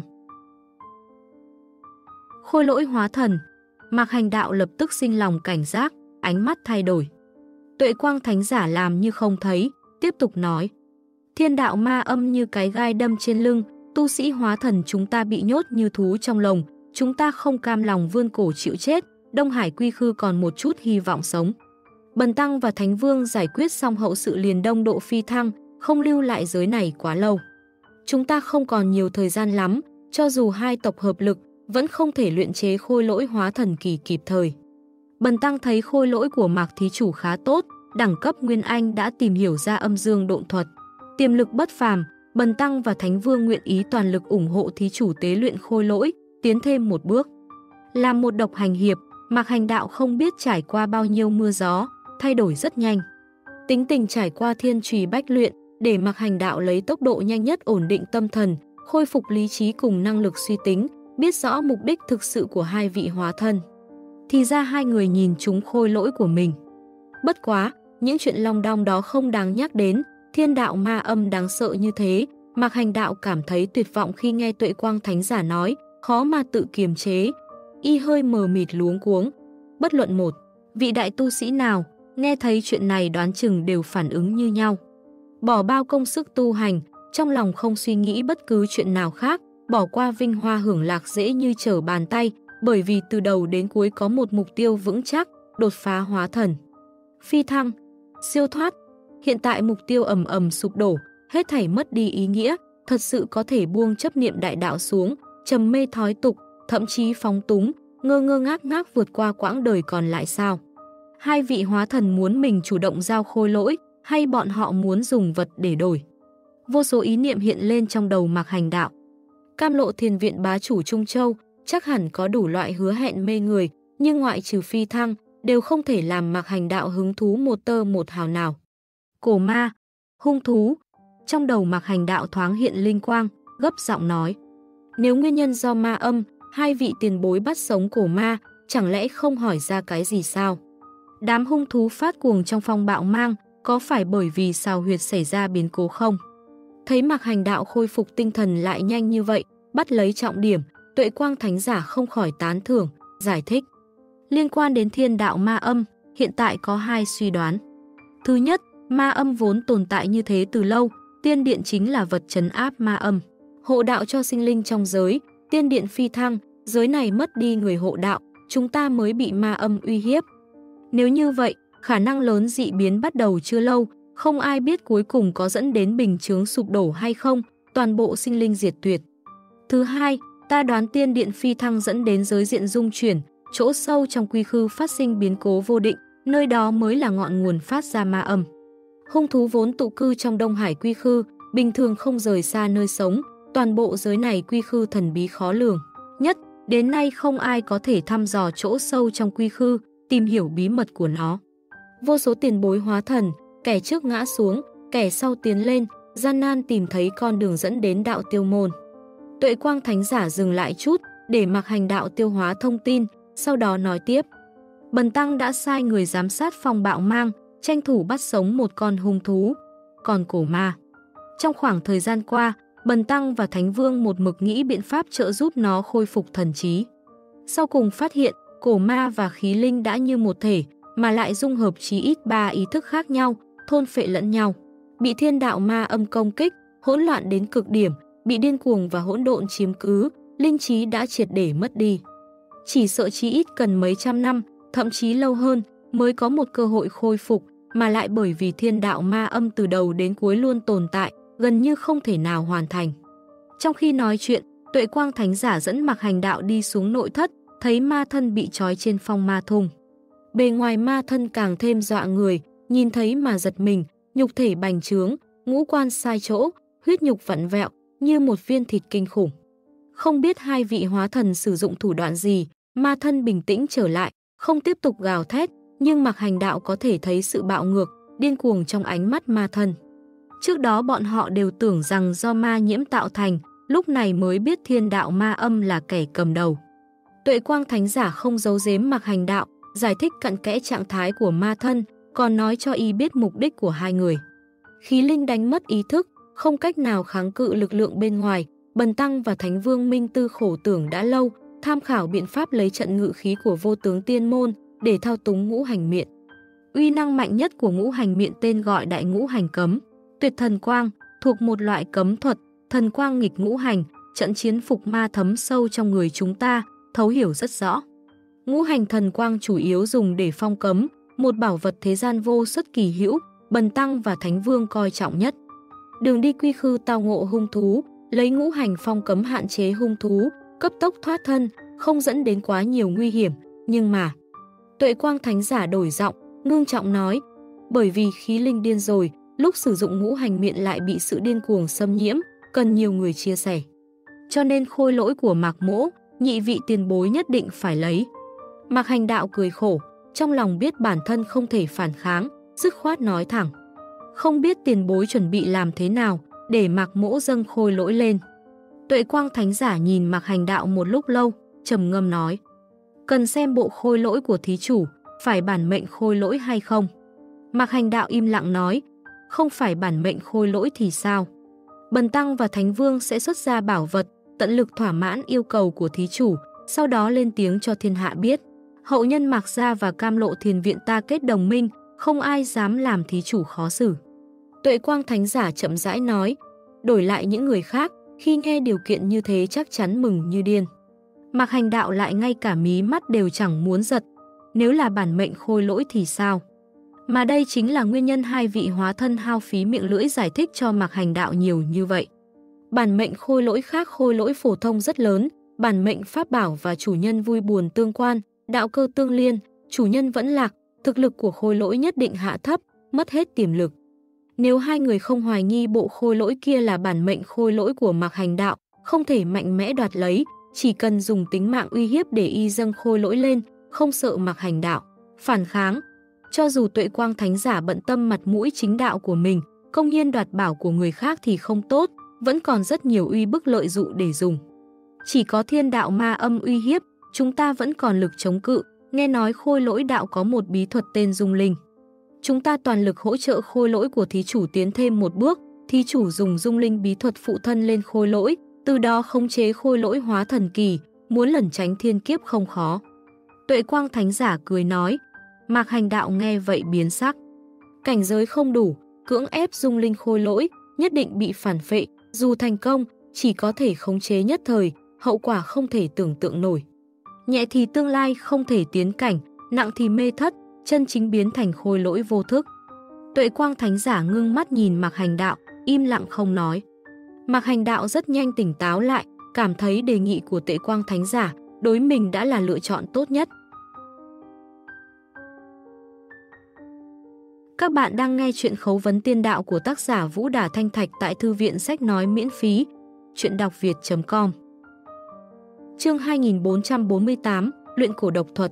Khôi lỗi hóa thần, Mạc Hành Đạo lập tức sinh lòng cảnh giác, ánh mắt thay đổi. Tuệ Quang Thánh Giả làm như không thấy, tiếp tục nói. Thiên đạo ma âm như cái gai đâm trên lưng, tu sĩ hóa thần chúng ta bị nhốt như thú trong lồng, chúng ta không cam lòng vươn cổ chịu chết, Đông Hải quy khư còn một chút hy vọng sống. Bần Tăng và Thánh Vương giải quyết xong hậu sự liền đông độ phi thăng, không lưu lại giới này quá lâu. Chúng ta không còn nhiều thời gian lắm, cho dù hai tộc hợp lực, vẫn không thể luyện chế khôi lỗi hóa thần kỳ kịp thời. Bần Tăng thấy khôi lỗi của Mạc Thí Chủ khá tốt, đẳng cấp Nguyên Anh đã tìm hiểu ra âm dương độn thuật. Tiềm lực bất phàm, Bần Tăng và Thánh Vương nguyện ý toàn lực ủng hộ Thí Chủ tế luyện khôi lỗi, tiến thêm một bước. Làm một độc hành hiệp, Mạc Hành Đạo không biết trải qua bao nhiêu mưa gió, thay đổi rất nhanh. Tính tình trải qua thiên trùy bách luyện, để Mạc Hành Đạo lấy tốc độ nhanh nhất ổn định tâm thần, khôi phục lý trí cùng năng lực suy tính, biết rõ mục đích thực sự của hai vị hóa thân. Thì ra hai người nhìn trúng khôi lỗi của mình. Bất quá, những chuyện long đong đó không đáng nhắc đến, thiên đạo ma âm đáng sợ như thế, Mạc Hành Đạo cảm thấy tuyệt vọng khi nghe Tuệ Quang Thánh Giả nói, khó mà tự kiềm chế. Y hơi mờ mịt luống cuống. Bất luận một, vị đại tu sĩ nào, nghe thấy chuyện này đoán chừng đều phản ứng như nhau. Bỏ bao công sức tu hành, trong lòng không suy nghĩ bất cứ chuyện nào khác, bỏ qua vinh hoa hưởng lạc dễ như trở bàn tay, bởi vì từ đầu đến cuối có một mục tiêu vững chắc, đột phá hóa thần. Phi thăng, siêu thoát, hiện tại mục tiêu ầm ầm sụp đổ, hết thảy mất đi ý nghĩa, thật sự có thể buông chấp niệm đại đạo xuống, trầm mê thói tục, thậm chí phóng túng, ngơ ngơ ngác ngác vượt qua quãng đời còn lại sao? Hai vị hóa thần muốn mình chủ động giao khôi lỗi, hay bọn họ muốn dùng vật để đổi? Vô số ý niệm hiện lên trong đầu Mạc Hành Đạo. Cam Lộ Thiền Viện bá chủ Trung Châu chắc hẳn có đủ loại hứa hẹn mê người, nhưng ngoại trừ phi thăng, đều không thể làm Mạc Hành Đạo hứng thú một tơ một hào nào. Cổ ma, hung thú. Trong đầu Mạc Hành Đạo thoáng hiện linh quang, gấp giọng nói. Nếu nguyên nhân do ma âm, hai vị tiền bối bắt sống cổ ma, chẳng lẽ không hỏi ra cái gì sao? Đám hung thú phát cuồng trong phong bạo mang, có phải bởi vì xào huyệt xảy ra biến cố không? Thấy Mạc Hành Đạo khôi phục tinh thần lại nhanh như vậy, bắt lấy trọng điểm, Tuệ Quang Thánh Giả không khỏi tán thưởng, giải thích. Liên quan đến thiên đạo ma âm, hiện tại có hai suy đoán. Thứ nhất, ma âm vốn tồn tại như thế từ lâu, tiên điện chính là vật trấn áp ma âm, hộ đạo cho sinh linh trong giới, tiên điện phi thăng, giới này mất đi người hộ đạo, chúng ta mới bị ma âm uy hiếp. Nếu như vậy, khả năng lớn dị biến bắt đầu chưa lâu, không ai biết cuối cùng có dẫn đến bình chướng sụp đổ hay không, toàn bộ sinh linh diệt tuyệt. Thứ hai, ta đoán tiên điện phi thăng dẫn đến giới diện dung chuyển, chỗ sâu trong quy khư phát sinh biến cố vô định, nơi đó mới là ngọn nguồn phát ra ma âm. Hung thú vốn tụ cư trong Đông Hải quy khư, bình thường không rời xa nơi sống, toàn bộ giới này quy khư thần bí khó lường. Nhất, đến nay không ai có thể thăm dò chỗ sâu trong quy khư, tìm hiểu bí mật của nó. Vô số tiền bối hóa thần, kẻ trước ngã xuống, kẻ sau tiến lên, gian nan tìm thấy con đường dẫn đến đạo tiêu môn. Tuệ Quang Thánh Giả dừng lại chút, để Mạc Hành Đạo tiêu hóa thông tin, sau đó nói tiếp. Bần Tăng đã sai người giám sát phong bạo mang, tranh thủ bắt sống một con hung thú, còn cổ ma. Trong khoảng thời gian qua, Bần Tăng và Thánh Vương một mực nghĩ biện pháp trợ giúp nó khôi phục thần trí. Sau cùng phát hiện, cổ ma và khí linh đã như một thể, mà lại dung hợp chí ít ba ý thức khác nhau, thôn phệ lẫn nhau. Bị thiên đạo ma âm công kích, hỗn loạn đến cực điểm, bị điên cuồng và hỗn độn chiếm cứ, linh trí đã triệt để mất đi. Chỉ sợ chí ít cần mấy trăm năm, thậm chí lâu hơn, mới có một cơ hội khôi phục, mà lại bởi vì thiên đạo ma âm từ đầu đến cuối luôn tồn tại, gần như không thể nào hoàn thành. Trong khi nói chuyện, Tuệ Quang Thánh Giả dẫn Mạc Hành Đạo đi xuống nội thất, thấy ma thân bị trói trên phong ma thùng. Bề ngoài ma thân càng thêm dọa người, nhìn thấy mà giật mình, nhục thể bành trướng, ngũ quan sai chỗ, huyết nhục vặn vẹo, như một viên thịt kinh khủng. Không biết hai vị hóa thần sử dụng thủ đoạn gì, ma thân bình tĩnh trở lại, không tiếp tục gào thét, nhưng Mạc Hành Đạo có thể thấy sự bạo ngược, điên cuồng trong ánh mắt ma thân. Trước đó bọn họ đều tưởng rằng do ma nhiễm tạo thành, lúc này mới biết thiên đạo ma âm là kẻ cầm đầu. Tuệ Quang Thánh Giả không giấu giếm Mạc Hành Đạo, giải thích cặn kẽ trạng thái của ma thân, còn nói cho y biết mục đích của hai người. Khí linh đánh mất ý thức, không cách nào kháng cự lực lượng bên ngoài, Bần Tăng và Thánh Vương Minh Tư khổ tưởng đã lâu, tham khảo biện pháp lấy trận ngự khí của vô tướng tiên môn để thao túng ngũ hành miện. Uy năng mạnh nhất của ngũ hành miện tên gọi Đại Ngũ Hành Cấm, Tuyệt Thần Quang, thuộc một loại cấm thuật, thần quang nghịch ngũ hành, trận chiến phục ma thấm sâu trong người chúng ta, thấu hiểu rất rõ. Ngũ hành thần quang chủ yếu dùng để phong cấm, một bảo vật thế gian vô xuất kỳ hữu, Bần Tăng và Thánh Vương coi trọng nhất. Đường đi quy khư tao ngộ hung thú, lấy ngũ hành phong cấm hạn chế hung thú, cấp tốc thoát thân, không dẫn đến quá nhiều nguy hiểm, nhưng mà... Tuệ Quang Thánh Giả đổi giọng, ngưng trọng nói, bởi vì khí linh điên rồi, lúc sử dụng ngũ hành miện lại bị sự điên cuồng xâm nhiễm, cần nhiều người chia sẻ. Cho nên khôi lỗi của Mạc Mỗ, nhị vị tiền bối nhất định phải lấy. Mạc Hành Đạo cười khổ, trong lòng biết bản thân không thể phản kháng, dứt khoát nói thẳng. Không biết tiền bối chuẩn bị làm thế nào, để Mạc Mỗ dâng khôi lỗi lên. Tuệ Quang Thánh Giả nhìn Mạc Hành Đạo một lúc lâu, trầm ngâm nói. Cần xem bộ khôi lỗi của thí chủ, phải bản mệnh khôi lỗi hay không? Mạc Hành Đạo im lặng nói, không phải bản mệnh khôi lỗi thì sao? Bần Tăng và Thánh Vương sẽ xuất ra bảo vật, tận lực thỏa mãn yêu cầu của thí chủ, sau đó lên tiếng cho thiên hạ biết. Hậu nhân Mạc Gia và Cam Lộ Thiền Viện ta kết đồng minh, không ai dám làm thí chủ khó xử. Tuệ Quang Thánh Giả chậm rãi nói, đổi lại những người khác, khi nghe điều kiện như thế chắc chắn mừng như điên. Mạc Hành Đạo lại ngay cả mí mắt đều chẳng muốn giật. Nếu là bản mệnh khôi lỗi thì sao? Mà đây chính là nguyên nhân hai vị hóa thân hao phí miệng lưỡi giải thích cho Mạc Hành Đạo nhiều như vậy. Bản mệnh khôi lỗi khác khôi lỗi phổ thông rất lớn, bản mệnh pháp bảo và chủ nhân vui buồn tương quan, đạo cơ tương liên, chủ nhân vẫn lạc, thực lực của khôi lỗi nhất định hạ thấp, mất hết tiềm lực. Nếu hai người không hoài nghi bộ khôi lỗi kia là bản mệnh khôi lỗi của Mạc Hành Đạo, không thể mạnh mẽ đoạt lấy, chỉ cần dùng tính mạng uy hiếp để y dâng khôi lỗi lên, không sợ Mạc Hành Đạo phản kháng. Cho dù Tuệ Quang Thánh Giả bận tâm mặt mũi chính đạo của mình, công nhiên đoạt bảo của người khác thì không tốt, vẫn còn rất nhiều uy bức lợi dụ để dùng. Chỉ có thiên đạo ma âm uy hiếp, chúng ta vẫn còn lực chống cự, nghe nói khôi lỗi đạo có một bí thuật tên Dung Linh. Chúng ta toàn lực hỗ trợ khôi lỗi của thí chủ tiến thêm một bước, thí chủ dùng Dung Linh bí thuật phụ thân lên khôi lỗi, từ đó khống chế khôi lỗi hóa thần kỳ, muốn lẩn tránh thiên kiếp không khó. Tuệ Quang Thánh Giả cười nói. Mạc Hành Đạo nghe vậy biến sắc. Cảnh giới không đủ, cưỡng ép Dung Linh khôi lỗi, nhất định bị phản phệ, dù thành công, chỉ có thể khống chế nhất thời, hậu quả không thể tưởng tượng nổi. Nhẹ thì tương lai không thể tiến cảnh, nặng thì mê thất, chân chính biến thành khôi lỗi vô thức. Tuệ Quang Thánh Giả ngưng mắt nhìn Mạc Hành Đạo, im lặng không nói. Mạc Hành Đạo rất nhanh tỉnh táo lại, cảm thấy đề nghị của Tuệ Quang Thánh Giả đối mình đã là lựa chọn tốt nhất. Các bạn đang nghe chuyện Khấu vấn tiên đạo của tác giả Vũ Đả Thanh Thạch tại Thư viện Sách Nói miễn phí, chuyện đọc việt chấm com. Chương hai nghìn bốn trăm bốn mươi tám, Luyện cổ độc thuật.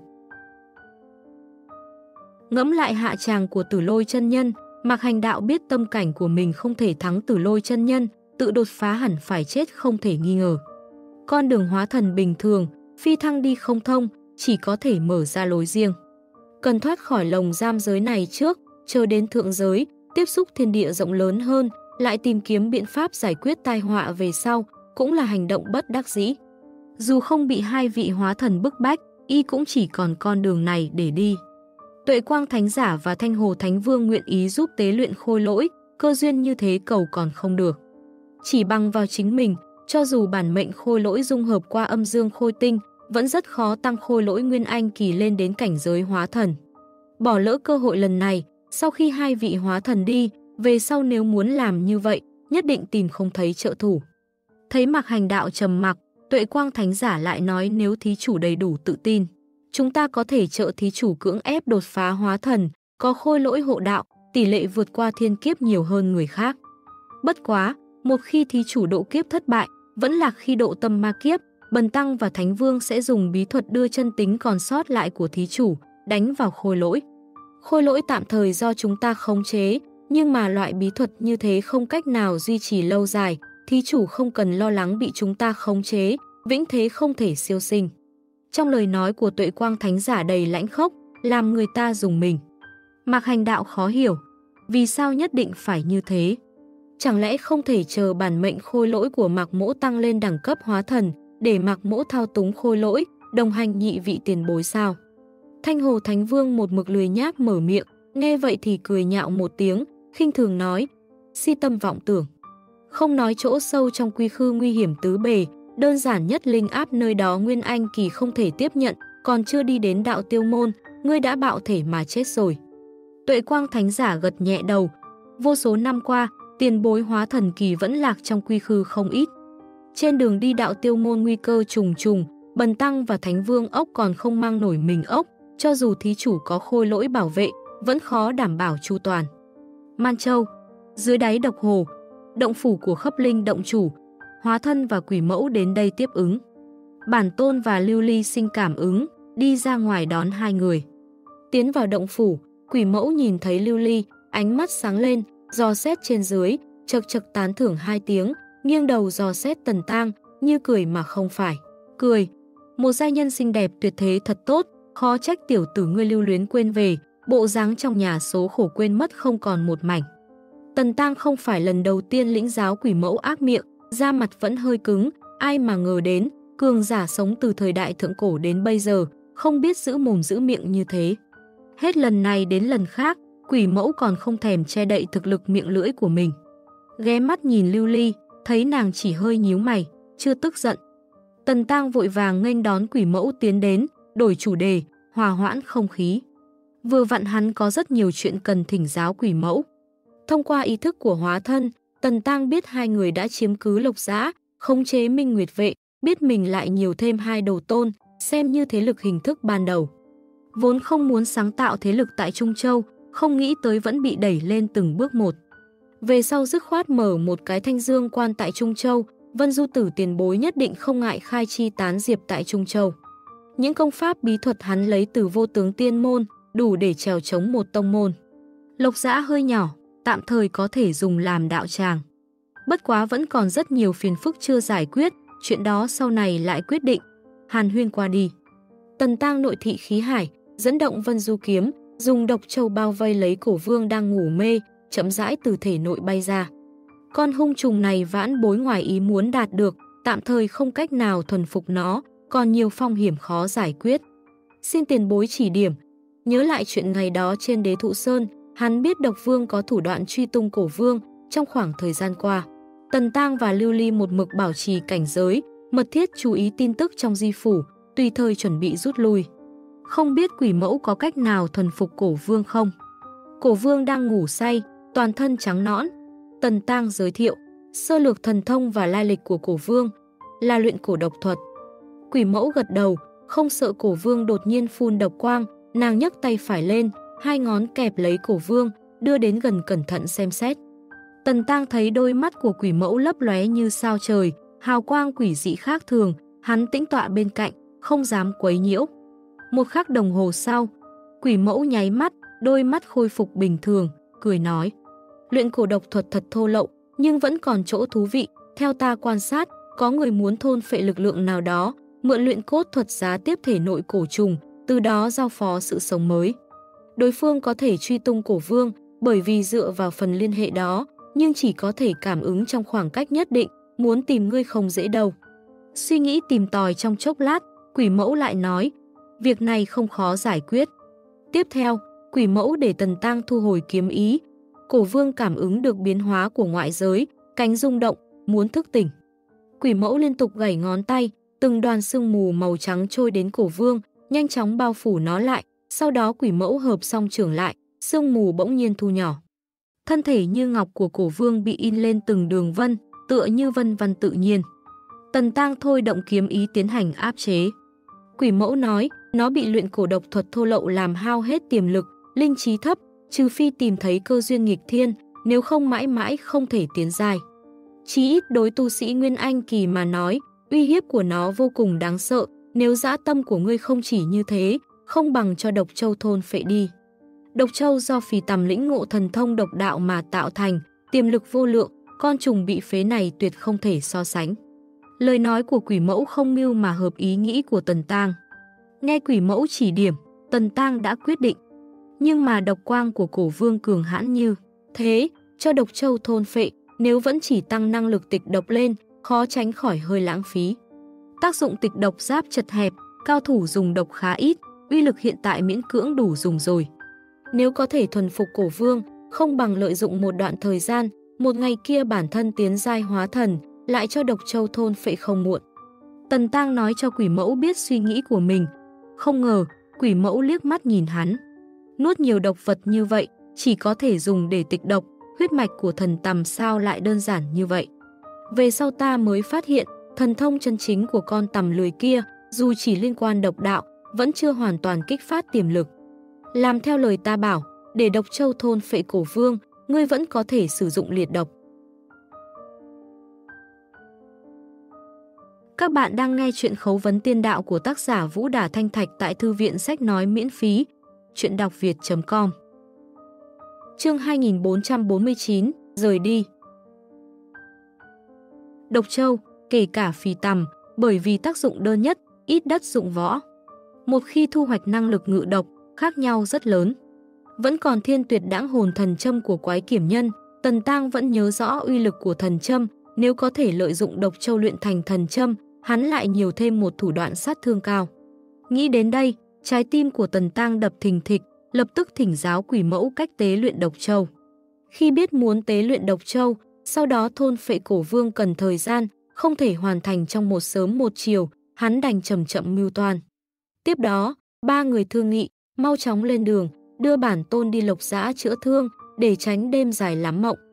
Ngẫm lại hạ tràng của Tử Lôi chân nhân, Mạc Hành Đạo biết tâm cảnh của mình không thể thắng Tử Lôi chân nhân, tự đột phá hẳn phải chết không thể nghi ngờ. Con đường hóa thần bình thường, phi thăng đi không thông, chỉ có thể mở ra lối riêng. Cần thoát khỏi lồng giam giới này trước, chờ đến thượng giới, tiếp xúc thiên địa rộng lớn hơn, lại tìm kiếm biện pháp giải quyết tai họa về sau, cũng là hành động bất đắc dĩ. Dù không bị hai vị hóa thần bức bách, y cũng chỉ còn con đường này để đi. Tuệ Quang Thánh Giả và Thanh Hồ Thánh Vương nguyện ý giúp tế luyện khôi lỗi, cơ duyên như thế cầu còn không được. Chỉ bằng vào chính mình, cho dù bản mệnh khôi lỗi dung hợp qua âm dương khôi tinh, vẫn rất khó tăng khôi lỗi nguyên anh kỳ lên đến cảnh giới hóa thần. Bỏ lỡ cơ hội lần này, sau khi hai vị hóa thần đi, về sau nếu muốn làm như vậy, nhất định tìm không thấy trợ thủ. Thấy Mạc Hành Đạo trầm mặc, Tuệ Quang Thánh Giả lại nói nếu thí chủ đầy đủ tự tin, chúng ta có thể trợ thí chủ cưỡng ép đột phá hóa thần, có khôi lỗi hộ đạo, tỷ lệ vượt qua thiên kiếp nhiều hơn người khác. Bất quá, một khi thí chủ độ kiếp thất bại, vẫn lạc khi độ tâm ma kiếp, Bần Tăng và Thánh Vương sẽ dùng bí thuật đưa chân tính còn sót lại của thí chủ, đánh vào khôi lỗi. Khôi lỗi tạm thời do chúng ta khống chế, nhưng mà loại bí thuật như thế không cách nào duy trì lâu dài, thí chủ không cần lo lắng bị chúng ta khống chế, vĩnh thế không thể siêu sinh. Trong lời nói của Tuệ Quang Thánh Giả đầy lãnh khốc, làm người ta dùng mình. Mạc Hành Đạo khó hiểu, vì sao nhất định phải như thế? Chẳng lẽ không thể chờ bản mệnh khôi lỗi của Mạc Mỗ tăng lên đẳng cấp hóa thần, để Mạc Mỗ thao túng khôi lỗi, đồng hành nhị vị tiền bối sao? Thanh Hồ Thánh Vương một mực lười nhác mở miệng, nghe vậy thì cười nhạo một tiếng, khinh thường nói, si tâm vọng tưởng. Không nói chỗ sâu trong quy khư nguy hiểm tứ bề, đơn giản nhất linh áp nơi đó Nguyên Anh kỳ không thể tiếp nhận, còn chưa đi đến đạo tiêu môn, ngươi đã bạo thể mà chết rồi. Tuệ Quang Thánh Giả gật nhẹ đầu, vô số năm qua, tiền bối hóa thần kỳ vẫn lạc trong quy khư không ít. Trên đường đi đạo tiêu môn nguy cơ trùng trùng, Bần Tăng và Thánh Vương ốc còn không mang nổi mình ốc, cho dù thí chủ có khôi lỗi bảo vệ, vẫn khó đảm bảo chu toàn. Man Châu, dưới đáy độc hồ, động phủ của Khấp Linh động chủ, hóa thân và quỷ mẫu đến đây tiếp ứng. Bản Tôn và Lưu Ly sinh cảm ứng, đi ra ngoài đón hai người. Tiến vào động phủ, quỷ mẫu nhìn thấy Lưu Ly, ánh mắt sáng lên, dò xét trên dưới, chật chật tán thưởng hai tiếng, nghiêng đầu dò xét Tần Tang, như cười mà không phải. Cười, một giai nhân xinh đẹp tuyệt thế thật tốt, khó trách tiểu tử ngươi lưu luyến quên về, bộ dáng trong nhà số khổ quên mất không còn một mảnh. Tần Tang không phải lần đầu tiên lĩnh giáo quỷ mẫu ác miệng, da mặt vẫn hơi cứng, ai mà ngờ đến, cường giả sống từ thời đại thượng cổ đến bây giờ, không biết giữ mồm giữ miệng như thế. Hết lần này đến lần khác, quỷ mẫu còn không thèm che đậy thực lực miệng lưỡi của mình. Ghé mắt nhìn Lưu Ly, thấy nàng chỉ hơi nhíu mày, chưa tức giận. Tần Tang vội vàng nghênh đón quỷ mẫu tiến đến, đổi chủ đề, hòa hoãn không khí. Vừa vặn hắn có rất nhiều chuyện cần thỉnh giáo quỷ mẫu. Thông qua ý thức của hóa thân, Tần Tang biết hai người đã chiếm cứ Lộc Giã, khống chế Minh Nguyệt vệ, biết mình lại nhiều thêm hai đầu tôn, xem như thế lực hình thức ban đầu. Vốn không muốn sáng tạo thế lực tại Trung Châu, không nghĩ tới vẫn bị đẩy lên từng bước một. Về sau dứt khoát mở một cái Thanh Dương quan tại Trung Châu, Vân Du Tử tiền bối nhất định không ngại khai chi tán diệp tại Trung Châu. Những công pháp bí thuật hắn lấy từ Vô Tướng Tiên môn, đủ để trèo chống một tông môn. Lộc Giã hơi nhỏ, tạm thời có thể dùng làm đạo tràng. Bất quá vẫn còn rất nhiều phiền phức chưa giải quyết, chuyện đó sau này lại quyết định. Hàn huyên qua đi. Tần Tang nội thị khí hải, dẫn động Vân Du kiếm, dùng độc châu bao vây lấy Cổ Vương đang ngủ mê, chậm rãi từ thể nội bay ra. Con hung trùng này vãn bối ngoài ý muốn đạt được, tạm thời không cách nào thuần phục nó, còn nhiều phong hiểm khó giải quyết. Xin tiền bối chỉ điểm. Nhớ lại chuyện ngày đó trên Đế Thụ Sơn, hắn biết Độc Vương có thủ đoạn truy tung Cổ Vương trong khoảng thời gian qua. Tần Tang và Lưu Ly một mực bảo trì cảnh giới, mật thiết chú ý tin tức trong di phủ, tùy thời chuẩn bị rút lui. Không biết quỷ mẫu có cách nào thuần phục Cổ Vương không? Cổ Vương đang ngủ say, toàn thân trắng nõn. Tần Tang giới thiệu, sơ lược thần thông và lai lịch của Cổ Vương là luyện cổ độc thuật. Quỷ mẫu gật đầu, không sợ Cổ Vương đột nhiên phun độc quang, nàng nhấc tay phải lên, hai ngón kẹp lấy Cổ Vương, đưa đến gần cẩn thận xem xét. Tần Tang thấy đôi mắt của quỷ mẫu lấp lóe như sao trời, hào quang quỷ dị khác thường, hắn tĩnh tọa bên cạnh, không dám quấy nhiễu. Một khắc đồng hồ sau, quỷ mẫu nháy mắt, đôi mắt khôi phục bình thường, cười nói. Luyện cổ độc thuật thật thô lậu, nhưng vẫn còn chỗ thú vị. Theo ta quan sát, có người muốn thôn phệ lực lượng nào đó, mượn luyện cốt thuật giá tiếp thể nội cổ trùng, từ đó giao phó sự sống mới. Đối phương có thể truy tung Cổ Vương, bởi vì dựa vào phần liên hệ đó, nhưng chỉ có thể cảm ứng trong khoảng cách nhất định, muốn tìm ngươi không dễ đâu. Suy nghĩ tìm tòi trong chốc lát, quỷ mẫu lại nói, việc này không khó giải quyết. Tiếp theo, quỷ mẫu để Tần Tang thu hồi kiếm ý. Cổ Vương cảm ứng được biến hóa của ngoại giới, cánh rung động, muốn thức tỉnh. Quỷ mẫu liên tục gảy ngón tay, từng đoàn sương mù màu trắng trôi đến Cổ Vương, nhanh chóng bao phủ nó lại, sau đó quỷ mẫu hợp song trưởng lại, sương mù bỗng nhiên thu nhỏ. Thân thể như ngọc của Cổ Vương bị in lên từng đường vân, tựa như vân văn tự nhiên. Tần Tang thôi động kiếm ý tiến hành áp chế. Quỷ mẫu nói, nó bị luyện cổ độc thuật thô lậu làm hao hết tiềm lực, linh trí thấp, trừ phi tìm thấy cơ duyên nghịch thiên, nếu không mãi mãi không thể tiến dài. Chí ít đối tu sĩ Nguyên Anh kỳ mà nói, uy hiếp của nó vô cùng đáng sợ, nếu dã tâm của ngươi không chỉ như thế, không bằng cho Độc Châu thôn phệ đi. Độc Châu do Phì Tầm lĩnh ngộ thần thông độc đạo mà tạo thành, tiềm lực vô lượng, con trùng bị phế này tuyệt không thể so sánh. Lời nói của quỷ mẫu không mưu mà hợp ý nghĩ của Tần Tang. Nghe quỷ mẫu chỉ điểm, Tần Tang đã quyết định. Nhưng mà độc quang của Cổ Vương cường hãn như thế, cho Độc Châu thôn phệ, nếu vẫn chỉ tăng năng lực tịch độc lên, khó tránh khỏi hơi lãng phí. Tác dụng tịch độc giáp chật hẹp, cao thủ dùng độc khá ít, uy lực hiện tại miễn cưỡng đủ dùng rồi. Nếu có thể thuần phục Cổ Vương, không bằng lợi dụng một đoạn thời gian, một ngày kia bản thân tiến giai hóa thần, lại cho Độc Châu thôn phệ không muộn. Tần Tang nói cho quỷ mẫu biết suy nghĩ của mình. Không ngờ, quỷ mẫu liếc mắt nhìn hắn. Nuốt nhiều độc vật như vậy, chỉ có thể dùng để tịch độc, huyết mạch của thần tằm sao lại đơn giản như vậy. Về sau ta mới phát hiện, thần thông chân chính của con tằm lười kia, dù chỉ liên quan độc đạo, vẫn chưa hoàn toàn kích phát tiềm lực. Làm theo lời ta bảo, để Độc Châu thôn phệ Cổ Vương, ngươi vẫn có thể sử dụng liệt độc. Các bạn đang nghe chuyện Khấu vấn tiên đạo của tác giả Vũ Đả Thanh Thạch tại Thư viện Sách Nói miễn phí, chuyện đọc việt chấm com. Chương hai nghìn bốn trăm bốn mươi chín, rời đi. Độc Châu, kể cả Phì Tầm, bởi vì tác dụng đơn nhất, ít đất dụng võ. Một khi thu hoạch năng lực ngự độc, khác nhau rất lớn. Vẫn còn Thiên Tuyệt Đãng Hồn Thần Châm của Quái Kiểm Nhân, Tần Tang vẫn nhớ rõ uy lực của thần châm, nếu có thể lợi dụng Độc Châu luyện thành thần châm, hắn lại nhiều thêm một thủ đoạn sát thương cao. Nghĩ đến đây, trái tim của Tần Tang đập thình thịch, lập tức thỉnh giáo quỷ mẫu cách tế luyện Độc Châu. Khi biết muốn tế luyện Độc Châu, sau đó thôn phệ Cổ Vương cần thời gian, không thể hoàn thành trong một sớm một chiều, hắn đành chậm chậm mưu toan. Tiếp đó, ba người thương nghị, mau chóng lên đường, đưa bản tôn đi Lộc Giã chữa thương, để tránh đêm dài lắm mộng.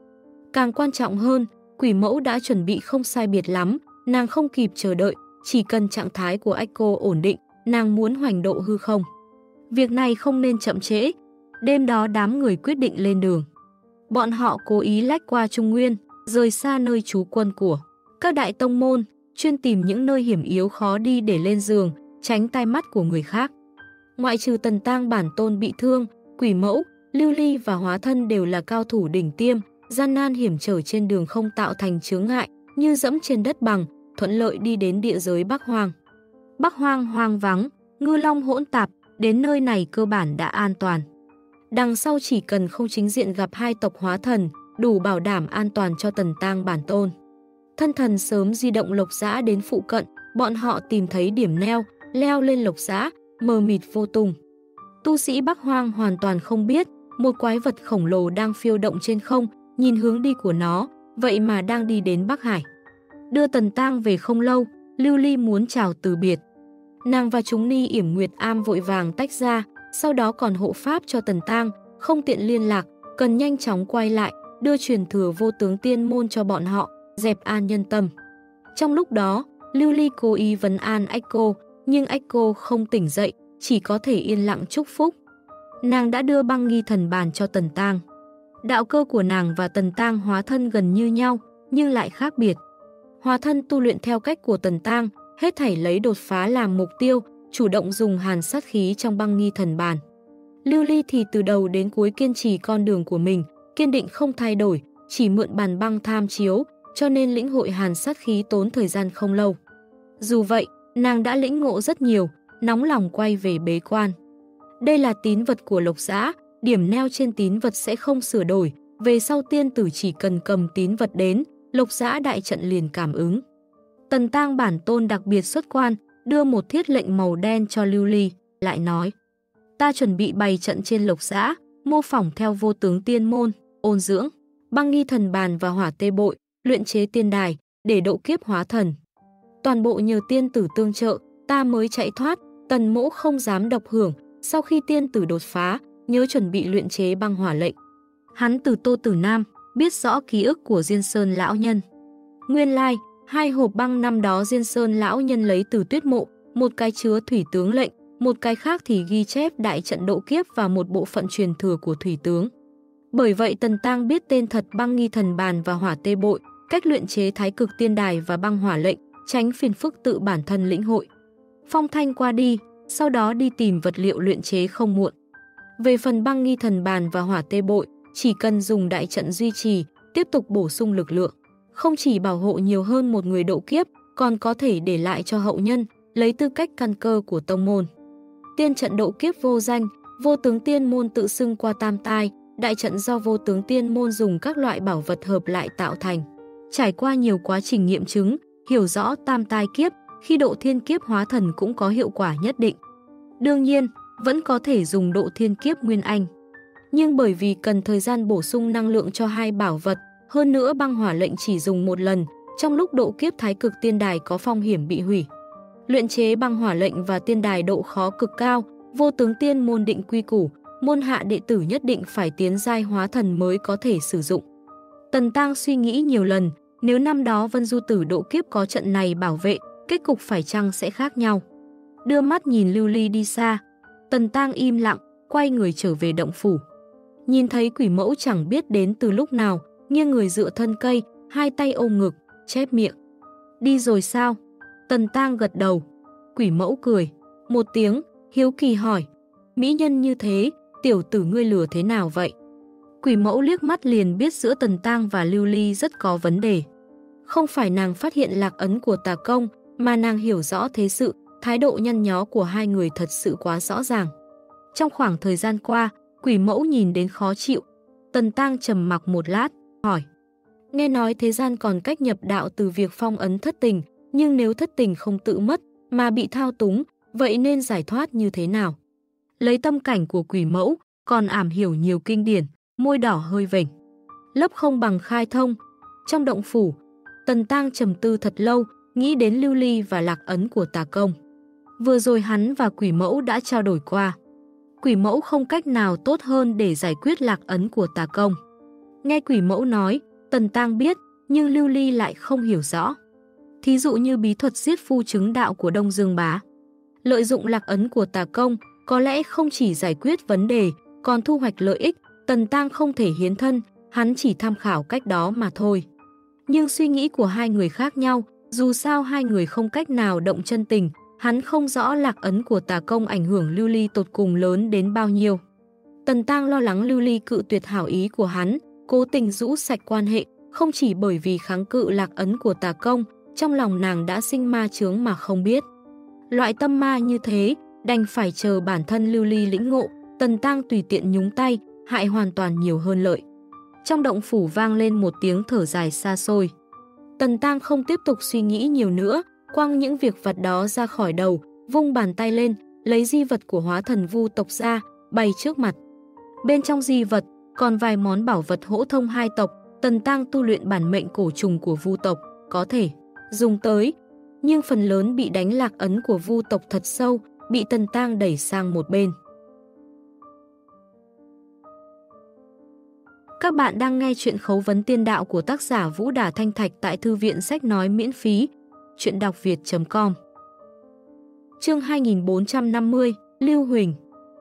Càng quan trọng hơn, quỷ mẫu đã chuẩn bị không sai biệt lắm, nàng không kịp chờ đợi, chỉ cần trạng thái của Echo ổn định, nàng muốn hoành độ hư không. Việc này không nên chậm trễ. Đêm đó đám người quyết định lên đường. Bọn họ cố ý lách qua Trung Nguyên, rời xa nơi trú quân của các đại tông môn, chuyên tìm những nơi hiểm yếu khó đi để lên giường, tránh tai mắt của người khác. Ngoại trừ Tần Tang bản tôn bị thương, quỷ mẫu, Lưu Ly và Hóa Thân đều là cao thủ đỉnh tiêm, gian nan hiểm trở trên đường không tạo thành chướng ngại, như dẫm trên đất bằng, thuận lợi đi đến địa giới Bắc Hoang. Bắc Hoang hoang vắng, ngư long hỗn tạp, đến nơi này cơ bản đã an toàn. Đằng sau chỉ cần không chính diện gặp hai tộc Hóa Thần, đủ bảo đảm an toàn cho Tần Tang bản tôn. Thân thần sớm di động lộc giã đến phụ cận, bọn họ tìm thấy điểm neo, leo lên lộc giã, mờ mịt vô tung. Tu sĩ Bắc Hoang hoàn toàn không biết, một quái vật khổng lồ đang phiêu động trên không, nhìn hướng đi của nó, vậy mà đang đi đến Bắc Hải. Đưa Tần Tang về không lâu, Lưu Ly muốn chào từ biệt. Nàng và chúng Ni Yểm Nguyệt Am vội vàng tách ra, sau đó còn hộ pháp cho Tần Tang, không tiện liên lạc, cần nhanh chóng quay lại, đưa truyền thừa vô tướng tiên môn cho bọn họ, dẹp an nhân tâm. Trong lúc đó, Lưu Ly cố ý vấn an Echo, nhưng Echo không tỉnh dậy, chỉ có thể yên lặng chúc phúc. Nàng đã đưa băng nghi thần bàn cho Tần Tang. Đạo cơ của nàng và Tần Tang Hóa Thân gần như nhau, nhưng lại khác biệt. Hóa Thân tu luyện theo cách của Tần Tang, hết thảy lấy đột phá làm mục tiêu, chủ động dùng hàn sát khí trong băng nghi thần bàn. Lưu Ly thì từ đầu đến cuối kiên trì con đường của mình, kiên định không thay đổi, chỉ mượn bàn băng tham chiếu, cho nên lĩnh hội hàn sát khí tốn thời gian không lâu. Dù vậy, nàng đã lĩnh ngộ rất nhiều, nóng lòng quay về bế quan. Đây là tín vật của Lộc Giã, điểm neo trên tín vật sẽ không sửa đổi, về sau tiên tử chỉ cần cầm tín vật đến, Lộc Giã đại trận liền cảm ứng. Tần Tang bản tôn đặc biệt xuất quan, đưa một thiết lệnh màu đen cho Lưu Ly, lại nói: ta chuẩn bị bày trận trên Lộc Giã, mô phỏng theo vô tướng tiên môn, ôn dưỡng, băng nghi thần bàn và hỏa tê bội, luyện chế tiên đài, để độ kiếp hóa thần. Toàn bộ nhờ tiên tử tương trợ, ta mới chạy thoát, Tần mỗ không dám độc hưởng, sau khi tiên tử đột phá, nhớ chuẩn bị luyện chế băng hỏa lệnh. Hắn từ Tô Tử Nam, biết rõ ký ức của Diên Sơn lão nhân. Nguyên lai, hai hộp băng năm đó Diên Sơn lão nhân lấy từ Tuyết Mộ, một cái chứa thủy tướng lệnh, một cái khác thì ghi chép đại trận độ kiếp và một bộ phận truyền thừa của thủy tướng. Bởi vậy Tần Tang biết tên thật băng nghi thần bàn và hỏa tê bội, cách luyện chế thái cực tiên đài và băng hỏa lệnh, tránh phiền phức tự bản thân lĩnh hội. Phong thanh qua đi, sau đó đi tìm vật liệu luyện chế không muộn. Về phần băng nghi thần bàn và hỏa tê bội, chỉ cần dùng đại trận duy trì, tiếp tục bổ sung lực lượng. Không chỉ bảo hộ nhiều hơn một người độ kiếp, còn có thể để lại cho hậu nhân, lấy tư cách căn cơ của tông môn. Tiên trận độ kiếp vô danh, vô tướng tiên môn tự xưng qua tam tai, đại trận do vô tướng tiên môn dùng các loại bảo vật hợp lại tạo thành. Trải qua nhiều quá trình nghiệm chứng, hiểu rõ tam tai kiếp, khi độ thiên kiếp hóa thần cũng có hiệu quả nhất định. Đương nhiên, vẫn có thể dùng độ thiên kiếp nguyên anh. Nhưng bởi vì cần thời gian bổ sung năng lượng cho hai bảo vật, hơn nữa băng hỏa lệnh chỉ dùng một lần, trong lúc độ kiếp thái cực tiên đài có phong hiểm bị hủy. Luyện chế băng hỏa lệnh và tiên đài độ khó cực cao, vô tướng tiên môn định quy củ, môn hạ đệ tử nhất định phải tiến giai hóa thần mới có thể sử dụng. Tần Tang suy nghĩ nhiều lần, nếu năm đó Vân Du Tử độ kiếp có trận này bảo vệ, kết cục phải chăng sẽ khác nhau. Đưa mắt nhìn Lưu Ly đi xa, Tần Tang im lặng, quay người trở về động phủ. Nhìn thấy quỷ mẫu chẳng biết đến từ lúc nào, nghiêng người dựa thân cây, hai tay ôm ngực, chép miệng. Đi rồi sao? Tần Tang gật đầu. Quỷ mẫu cười một tiếng, hiếu kỳ hỏi: mỹ nhân như thế, tiểu tử ngươi lừa thế nào vậy? Quỷ mẫu liếc mắt liền biết giữa Tần Tang và Lưu Ly rất có vấn đề. Không phải nàng phát hiện lạc ấn của tà công, mà nàng hiểu rõ thế sự, thái độ nhăn nhó của hai người thật sự quá rõ ràng. Trong khoảng thời gian qua, quỷ mẫu nhìn đến khó chịu. Tần Tang trầm mặc một lát, hỏi: nghe nói thế gian còn cách nhập đạo từ việc phong ấn thất tình, nhưng nếu thất tình không tự mất, mà bị thao túng, vậy nên giải thoát như thế nào? Lấy tâm cảnh của quỷ mẫu, còn ảm hiểu nhiều kinh điển, môi đỏ hơi vểnh. Lấp không bằng khai thông. Trong động phủ, Tần Tang trầm tư thật lâu, nghĩ đến Lưu Ly và lạc ấn của tà công. Vừa rồi hắn và quỷ mẫu đã trao đổi qua. Quỷ mẫu không cách nào tốt hơn để giải quyết lạc ấn của tà công. Nghe quỷ mẫu nói, Tần Tang biết, nhưng Lưu Ly lại không hiểu rõ. Thí dụ như bí thuật giết phu chứng đạo của Đông Dương Bá. Lợi dụng lạc ấn của tà công, có lẽ không chỉ giải quyết vấn đề, còn thu hoạch lợi ích. Tần Tang không thể hiến thân, hắn chỉ tham khảo cách đó mà thôi. Nhưng suy nghĩ của hai người khác nhau, dù sao hai người không cách nào động chân tình, hắn không rõ lạc ấn của tà công ảnh hưởng Lưu Ly tột cùng lớn đến bao nhiêu. Tần Tang lo lắng Lưu Ly cự tuyệt hảo ý của hắn, cố tình rũ sạch quan hệ, không chỉ bởi vì kháng cự lạc ấn của tà công, trong lòng nàng đã sinh ma chướng mà không biết. Loại tâm ma như thế, đành phải chờ bản thân Lưu Ly lĩnh ngộ. Tần Tang tùy tiện nhúng tay, hại hoàn toàn nhiều hơn lợi. Trong động phủ vang lên một tiếng thở dài xa xôi. Tần Tang không tiếp tục suy nghĩ nhiều nữa, quăng những việc vặt đó ra khỏi đầu, vung bàn tay lên, lấy di vật của hóa thần vu tộc ra, bày trước mặt. Bên trong di vật, còn vài món bảo vật hỗ thông hai tộc. Tần Tang tu luyện bản mệnh cổ trùng của vu tộc, có thể dùng tới, nhưng phần lớn bị đánh lạc ấn của vu tộc thật sâu, bị Tần Tang đẩy sang một bên. Các bạn đang nghe chuyện Khấu vấn tiên đạo của tác giả Vũ Đả Thanh Thạch tại thư viện sách nói miễn phí, chuyện đọc việt chấm com. Chương hai nghìn bốn trăm năm mươi, Lưu Huỳnh.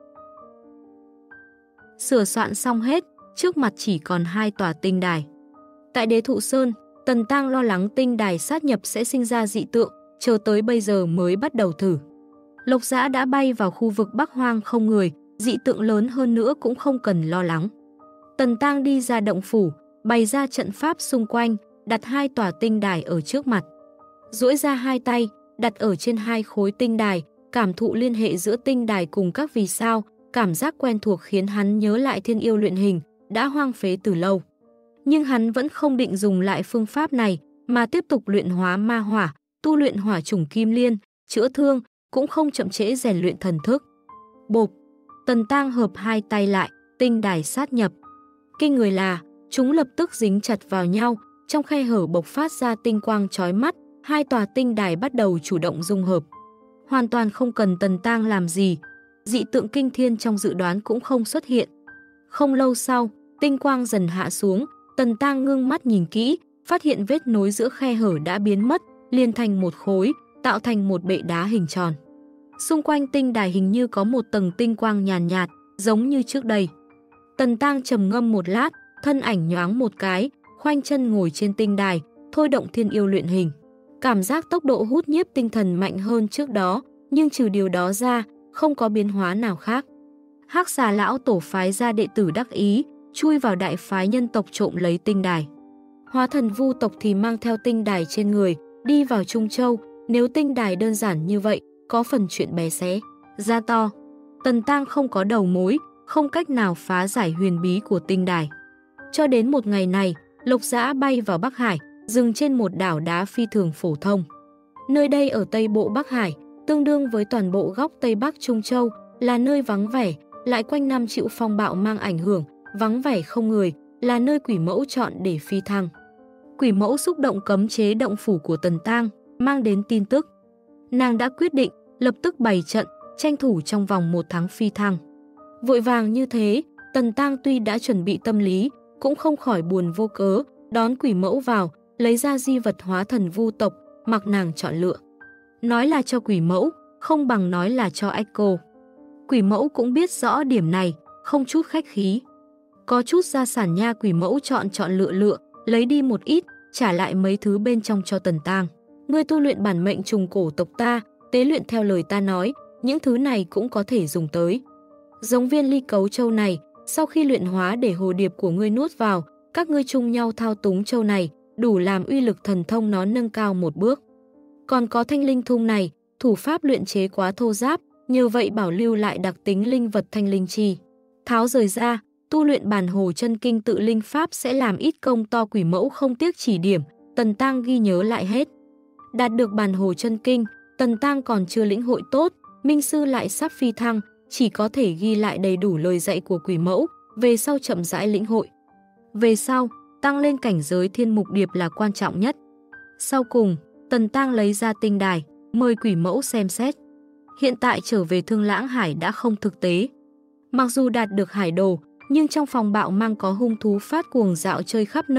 Sửa soạn xong hết, trước mặt chỉ còn hai tòa tinh đài. Tại Đế Thụ Sơn, Tần Tang lo lắng tinh đài sát nhập sẽ sinh ra dị tượng, chờ tới bây giờ mới bắt đầu thử. Lộc Dã đã bay vào khu vực Bắc Hoang không người, dị tượng lớn hơn nữa cũng không cần lo lắng. Tần Tang đi ra động phủ, bày ra trận pháp xung quanh, đặt hai tòa tinh đài ở trước mặt. Duỗi ra hai tay, đặt ở trên hai khối tinh đài, cảm thụ liên hệ giữa tinh đài cùng các vì sao, cảm giác quen thuộc khiến hắn nhớ lại Thiên Yêu luyện hình, đã hoang phế từ lâu. Nhưng hắn vẫn không định dùng lại phương pháp này, mà tiếp tục luyện hóa ma hỏa, tu luyện hỏa chủng kim liên, chữa thương, cũng không chậm trễ rèn luyện thần thức. Bộp, Tần Tang hợp hai tay lại, tinh đài sát nhập. Kinh người là, chúng lập tức dính chặt vào nhau, trong khe hở bộc phát ra tinh quang chói mắt, hai tòa tinh đài bắt đầu chủ động dung hợp. Hoàn toàn không cần Tần Tang làm gì, dị tượng kinh thiên trong dự đoán cũng không xuất hiện. Không lâu sau, tinh quang dần hạ xuống, Tần Tang ngưng mắt nhìn kỹ, phát hiện vết nối giữa khe hở đã biến mất, liền thành một khối, tạo thành một bệ đá hình tròn. Xung quanh tinh đài hình như có một tầng tinh quang nhàn nhạt, giống như trước đây. Tần Tang trầm ngâm một lát, thân ảnh nhoáng một cái, khoanh chân ngồi trên tinh đài, thôi động Thiên Yêu luyện hình. Cảm giác tốc độ hút nhiếp tinh thần mạnh hơn trước đó, nhưng trừ điều đó ra, không có biến hóa nào khác. Hắc Xà lão tổ phái ra đệ tử đắc ý, chui vào đại phái nhân tộc trộm lấy tinh đài. Hóa thần vu tộc thì mang theo tinh đài trên người, đi vào Trung Châu. Nếu tinh đài đơn giản như vậy, có phần chuyện bé xé ra to. Tần Tang không có đầu mối, không cách nào phá giải huyền bí của tinh đài. Cho đến một ngày này, Lộc Dã bay vào Bắc Hải, dừng trên một đảo đá phi thường phổ thông. Nơi đây ở Tây Bộ Bắc Hải, tương đương với toàn bộ góc Tây Bắc Trung Châu, là nơi vắng vẻ, lại quanh năm chịu phong bạo mang ảnh hưởng, vắng vẻ không người, là nơi Quỷ Mẫu chọn để phi thăng. Quỷ Mẫu xúc động cấm chế động phủ của Tần Tang, mang đến tin tức. Nàng đã quyết định, lập tức bày trận, tranh thủ trong vòng một tháng phi thăng. Vội vàng như thế, Tần Tang tuy đã chuẩn bị tâm lý, cũng không khỏi buồn vô cớ, đón Quỷ Mẫu vào, lấy ra di vật hóa thần vu tộc, mặc nàng chọn lựa. Nói là cho Quỷ Mẫu, không bằng nói là cho Echo. Quỷ Mẫu cũng biết rõ điểm này, không chút khách khí. Có chút gia sản nha. Quỷ Mẫu chọn chọn lựa lựa, lấy đi một ít, trả lại mấy thứ bên trong cho Tần Tang. Ngươi tu luyện bản mệnh trùng cổ tộc ta, tế luyện theo lời ta nói, những thứ này cũng có thể dùng tới. Giống viên ly cấu châu này, sau khi luyện hóa để hồ điệp của ngươi nuốt vào, các ngươi chung nhau thao túng châu này, đủ làm uy lực thần thông nó nâng cao một bước. Còn có thanh linh thung này, thủ pháp luyện chế quá thô giáp, nhờ vậy bảo lưu lại đặc tính linh vật thanh linh chi. Tháo rời ra, tu luyện bản hồ chân kinh tự linh pháp sẽ làm ít công to. Quỷ Mẫu không tiếc chỉ điểm, Tần Tang ghi nhớ lại hết. Đạt được bản hồ chân kinh, Tần Tang còn chưa lĩnh hội tốt, Minh Sư lại sắp phi thăng, chỉ có thể ghi lại đầy đủ lời dạy của Quỷ Mẫu, về sau chậm rãi lĩnh hội. Về sau, tăng lên cảnh giới thiên mục điệp là quan trọng nhất. Sau cùng, Tần Tang lấy ra tinh đài, mời Quỷ Mẫu xem xét. Hiện tại trở về Thương Lãng Hải đã không thực tế. Mặc dù đạt được hải đồ, nhưng trong phòng bạo mang có hung thú phát cuồng dạo chơi khắp nơi,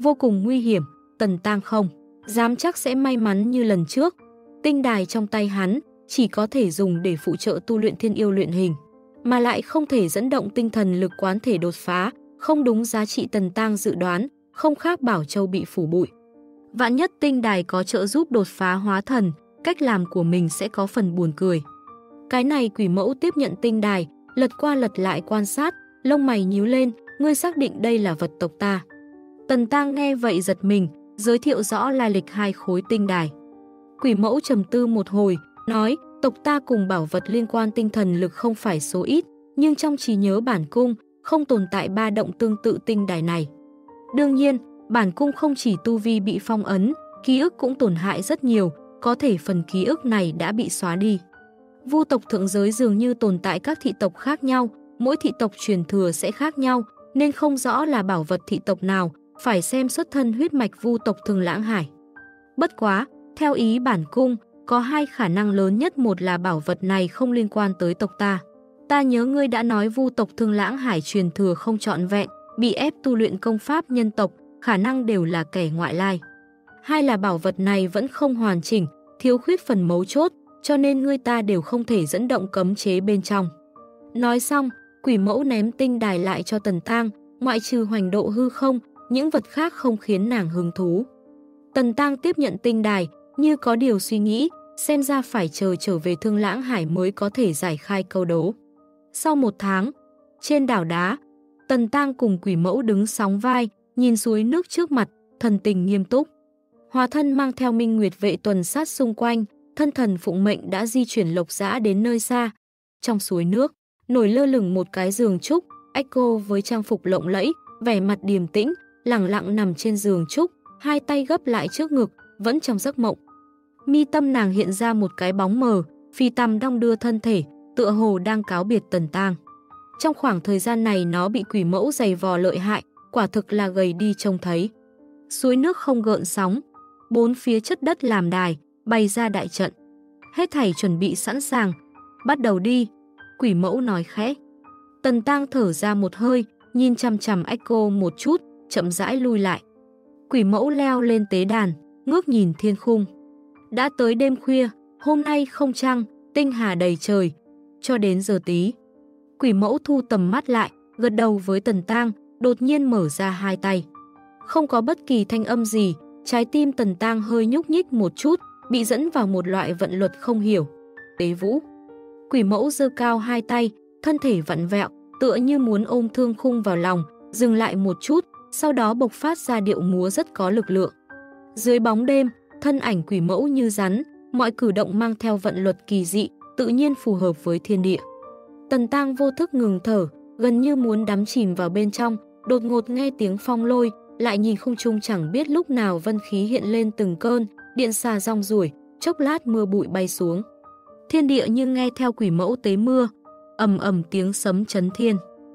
vô cùng nguy hiểm, Tần Tang không dám chắc sẽ may mắn như lần trước. Tinh đài trong tay hắn chỉ có thể dùng để phụ trợ tu luyện thiên yêu luyện hình, mà lại không thể dẫn động tinh thần lực quán thể đột phá, không đúng giá trị Tần Tang dự đoán, không khác Bảo Châu bị phủ bụi. Vạn nhất tinh đài có trợ giúp đột phá hóa thần, cách làm của mình sẽ có phần buồn cười. Cái này Quỷ Mẫu tiếp nhận tinh đài, lật qua lật lại quan sát, lông mày nhíu lên, ngươi xác định đây là vật tộc ta. Tần Tang nghe vậy giật mình, giới thiệu rõ lai lịch hai khối tinh đài. Quỷ Mẫu trầm tư một hồi, nói, tộc ta cùng bảo vật liên quan tinh thần lực không phải số ít, nhưng trong trí nhớ bản cung không tồn tại ba động tương tự tinh đài này. Đương nhiên, bản cung không chỉ tu vi bị phong ấn, ký ức cũng tổn hại rất nhiều, có thể phần ký ức này đã bị xóa đi. Vu tộc thượng giới dường như tồn tại các thị tộc khác nhau, mỗi thị tộc truyền thừa sẽ khác nhau, nên không rõ là bảo vật thị tộc nào, phải xem xuất thân huyết mạch Vu tộc Thường Lãng Hải. Bất quá, theo ý bản cung, có hai khả năng lớn nhất, một là bảo vật này không liên quan tới tộc ta. Ta nhớ ngươi đã nói Vu tộc Thường Lãng Hải truyền thừa không trọn vẹn, bị ép tu luyện công pháp nhân tộc, khả năng đều là kẻ ngoại lai. Hai là bảo vật này vẫn không hoàn chỉnh, thiếu khuyết phần mấu chốt, cho nên ngươi ta đều không thể dẫn động cấm chế bên trong. Nói xong, Quỷ Mẫu ném tinh đài lại cho Tần Tang, ngoại trừ hoành độ hư không, những vật khác không khiến nàng hứng thú. Tần Tang tiếp nhận tinh đài, như có điều suy nghĩ, xem ra phải chờ trở về Thương Lãng Hải mới có thể giải khai câu đố. Sau một tháng, trên đảo đá, Tần Tang cùng Quỷ Mẫu đứng sóng vai, nhìn suối nước trước mặt, thần tình nghiêm túc. Hóa thân mang theo Minh Nguyệt vệ tuần sát xung quanh, thân thần phụng mệnh đã di chuyển lộc dã đến nơi xa. Trong suối nước, nổi lơ lửng một cái giường trúc, Echo với trang phục lộng lẫy, vẻ mặt điềm tĩnh, lẳng lặng nằm trên giường trúc, hai tay gấp lại trước ngực, vẫn trong giấc mộng. Mi tâm nàng hiện ra một cái bóng mờ, phi tằm đong đưa thân thể, tựa hồ đang cáo biệt Tần Tang. Trong khoảng thời gian này nó bị Quỷ Mẫu giày vò lợi hại, quả thực là gầy đi trông thấy. Suối nước không gợn sóng, bốn phía chất đất làm đài, bày ra đại trận. Hết thảy chuẩn bị sẵn sàng, bắt đầu đi, Quỷ Mẫu nói khẽ. Tần Tang thở ra một hơi, nhìn chằm chằm Echo một chút, chậm rãi lui lại. Quỷ Mẫu leo lên tế đàn, ngước nhìn thiên khung. Đã tới đêm khuya, hôm nay không trăng, tinh hà đầy trời, cho đến giờ tí. Quỷ Mẫu thu tầm mắt lại, gật đầu với Tần Tang, đột nhiên mở ra hai tay. Không có bất kỳ thanh âm gì, trái tim Tần Tang hơi nhúc nhích một chút, bị dẫn vào một loại vận luật không hiểu. Tế vũ. Quỷ Mẫu giơ cao hai tay, thân thể vặn vẹo, tựa như muốn ôm thương khung vào lòng, dừng lại một chút, sau đó bộc phát ra điệu múa rất có lực lượng. Dưới bóng đêm, thân ảnh Quỷ Mẫu như rắn, mọi cử động mang theo vận luật kỳ dị, tự nhiên phù hợp với thiên địa. Tần Tang vô thức ngừng thở, gần như muốn đắm chìm vào bên trong, đột ngột nghe tiếng phong lôi, lại nhìn không trung, chẳng biết lúc nào vân khí hiện lên từng cơn, điện xà rong ruổi, chốc lát mưa bụi bay xuống. Thiên địa như nghe theo Quỷ Mẫu tế mưa, ầm ầm tiếng sấm chấn thiên.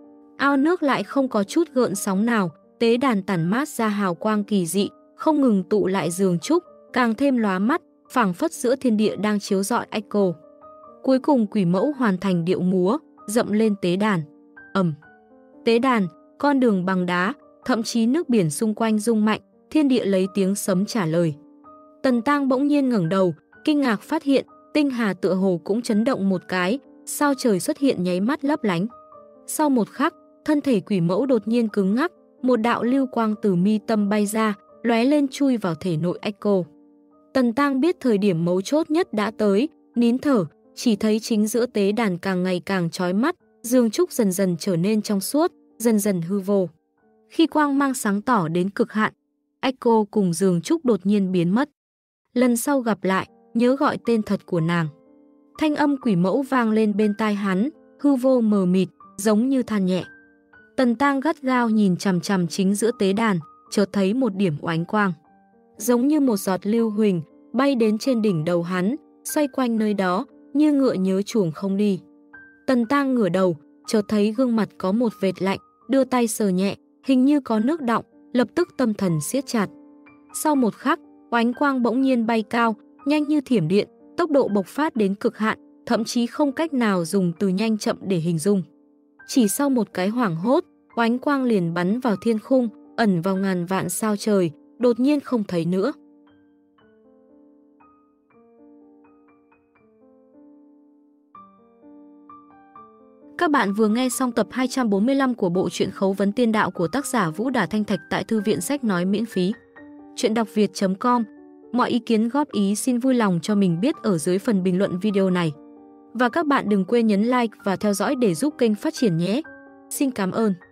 Ao nước lại không có chút gợn sóng nào, tế đàn tản mát ra hào quang kỳ dị, không ngừng tụ lại giường trúc, càng thêm lóa mắt, phảng phất giữa thiên địa đang chiếu rọi Echo. Cuối cùng Quỷ Mẫu hoàn thành điệu múa, dậm lên tế đàn. Ầm. Tế đàn, con đường bằng đá, thậm chí nước biển xung quanh rung mạnh, thiên địa lấy tiếng sấm trả lời. Tần Tang bỗng nhiên ngẩng đầu, kinh ngạc phát hiện, tinh hà tựa hồ cũng chấn động một cái, sao trời xuất hiện nháy mắt lấp lánh. Sau một khắc, thân thể Quỷ Mẫu đột nhiên cứng ngắc, một đạo lưu quang từ mi tâm bay ra, lóe lên chui vào thể nội Echo. Tần Tang biết thời điểm mấu chốt nhất đã tới, nín thở, chỉ thấy chính giữa tế đàn càng ngày càng chói mắt, giường trúc dần dần trở nên trong suốt, dần dần hư vô. Khi quang mang sáng tỏ đến cực hạn, Echo cùng giường trúc đột nhiên biến mất. Lần sau gặp lại, nhớ gọi tên thật của nàng. Thanh âm Quỷ Mẫu vang lên bên tai hắn, hư vô mờ mịt, giống như than nhẹ. Tần Tang gắt gao nhìn chằm chằm chính giữa tế đàn, chợt thấy một điểm oánh quang. Giống như một giọt lưu huỳnh, bay đến trên đỉnh đầu hắn, xoay quanh nơi đó, như ngựa nhớ chuồng không đi. Tần Tang ngửa đầu, chợt thấy gương mặt có một vệt lạnh, đưa tay sờ nhẹ, hình như có nước đọng, lập tức tâm thần siết chặt. Sau một khắc, oánh quang bỗng nhiên bay cao, nhanh như thiểm điện, tốc độ bộc phát đến cực hạn, thậm chí không cách nào dùng từ nhanh chậm để hình dung. Chỉ sau một cái hoảng hốt, oánh quang liền bắn vào thiên khung, ẩn vào ngàn vạn sao trời, đột nhiên không thấy nữa. Các bạn vừa nghe xong tập hai trăm bốn mươi lăm của bộ truyện Khấu vấn tiên đạo của tác giả Vũ Đả Thanh Thạch tại thư viện sách nói miễn phí. Truyện đọc việt chấm com. Mọi ý kiến góp ý xin vui lòng cho mình biết ở dưới phần bình luận video này. Và các bạn đừng quên nhấn like và theo dõi để giúp kênh phát triển nhé. Xin cảm ơn.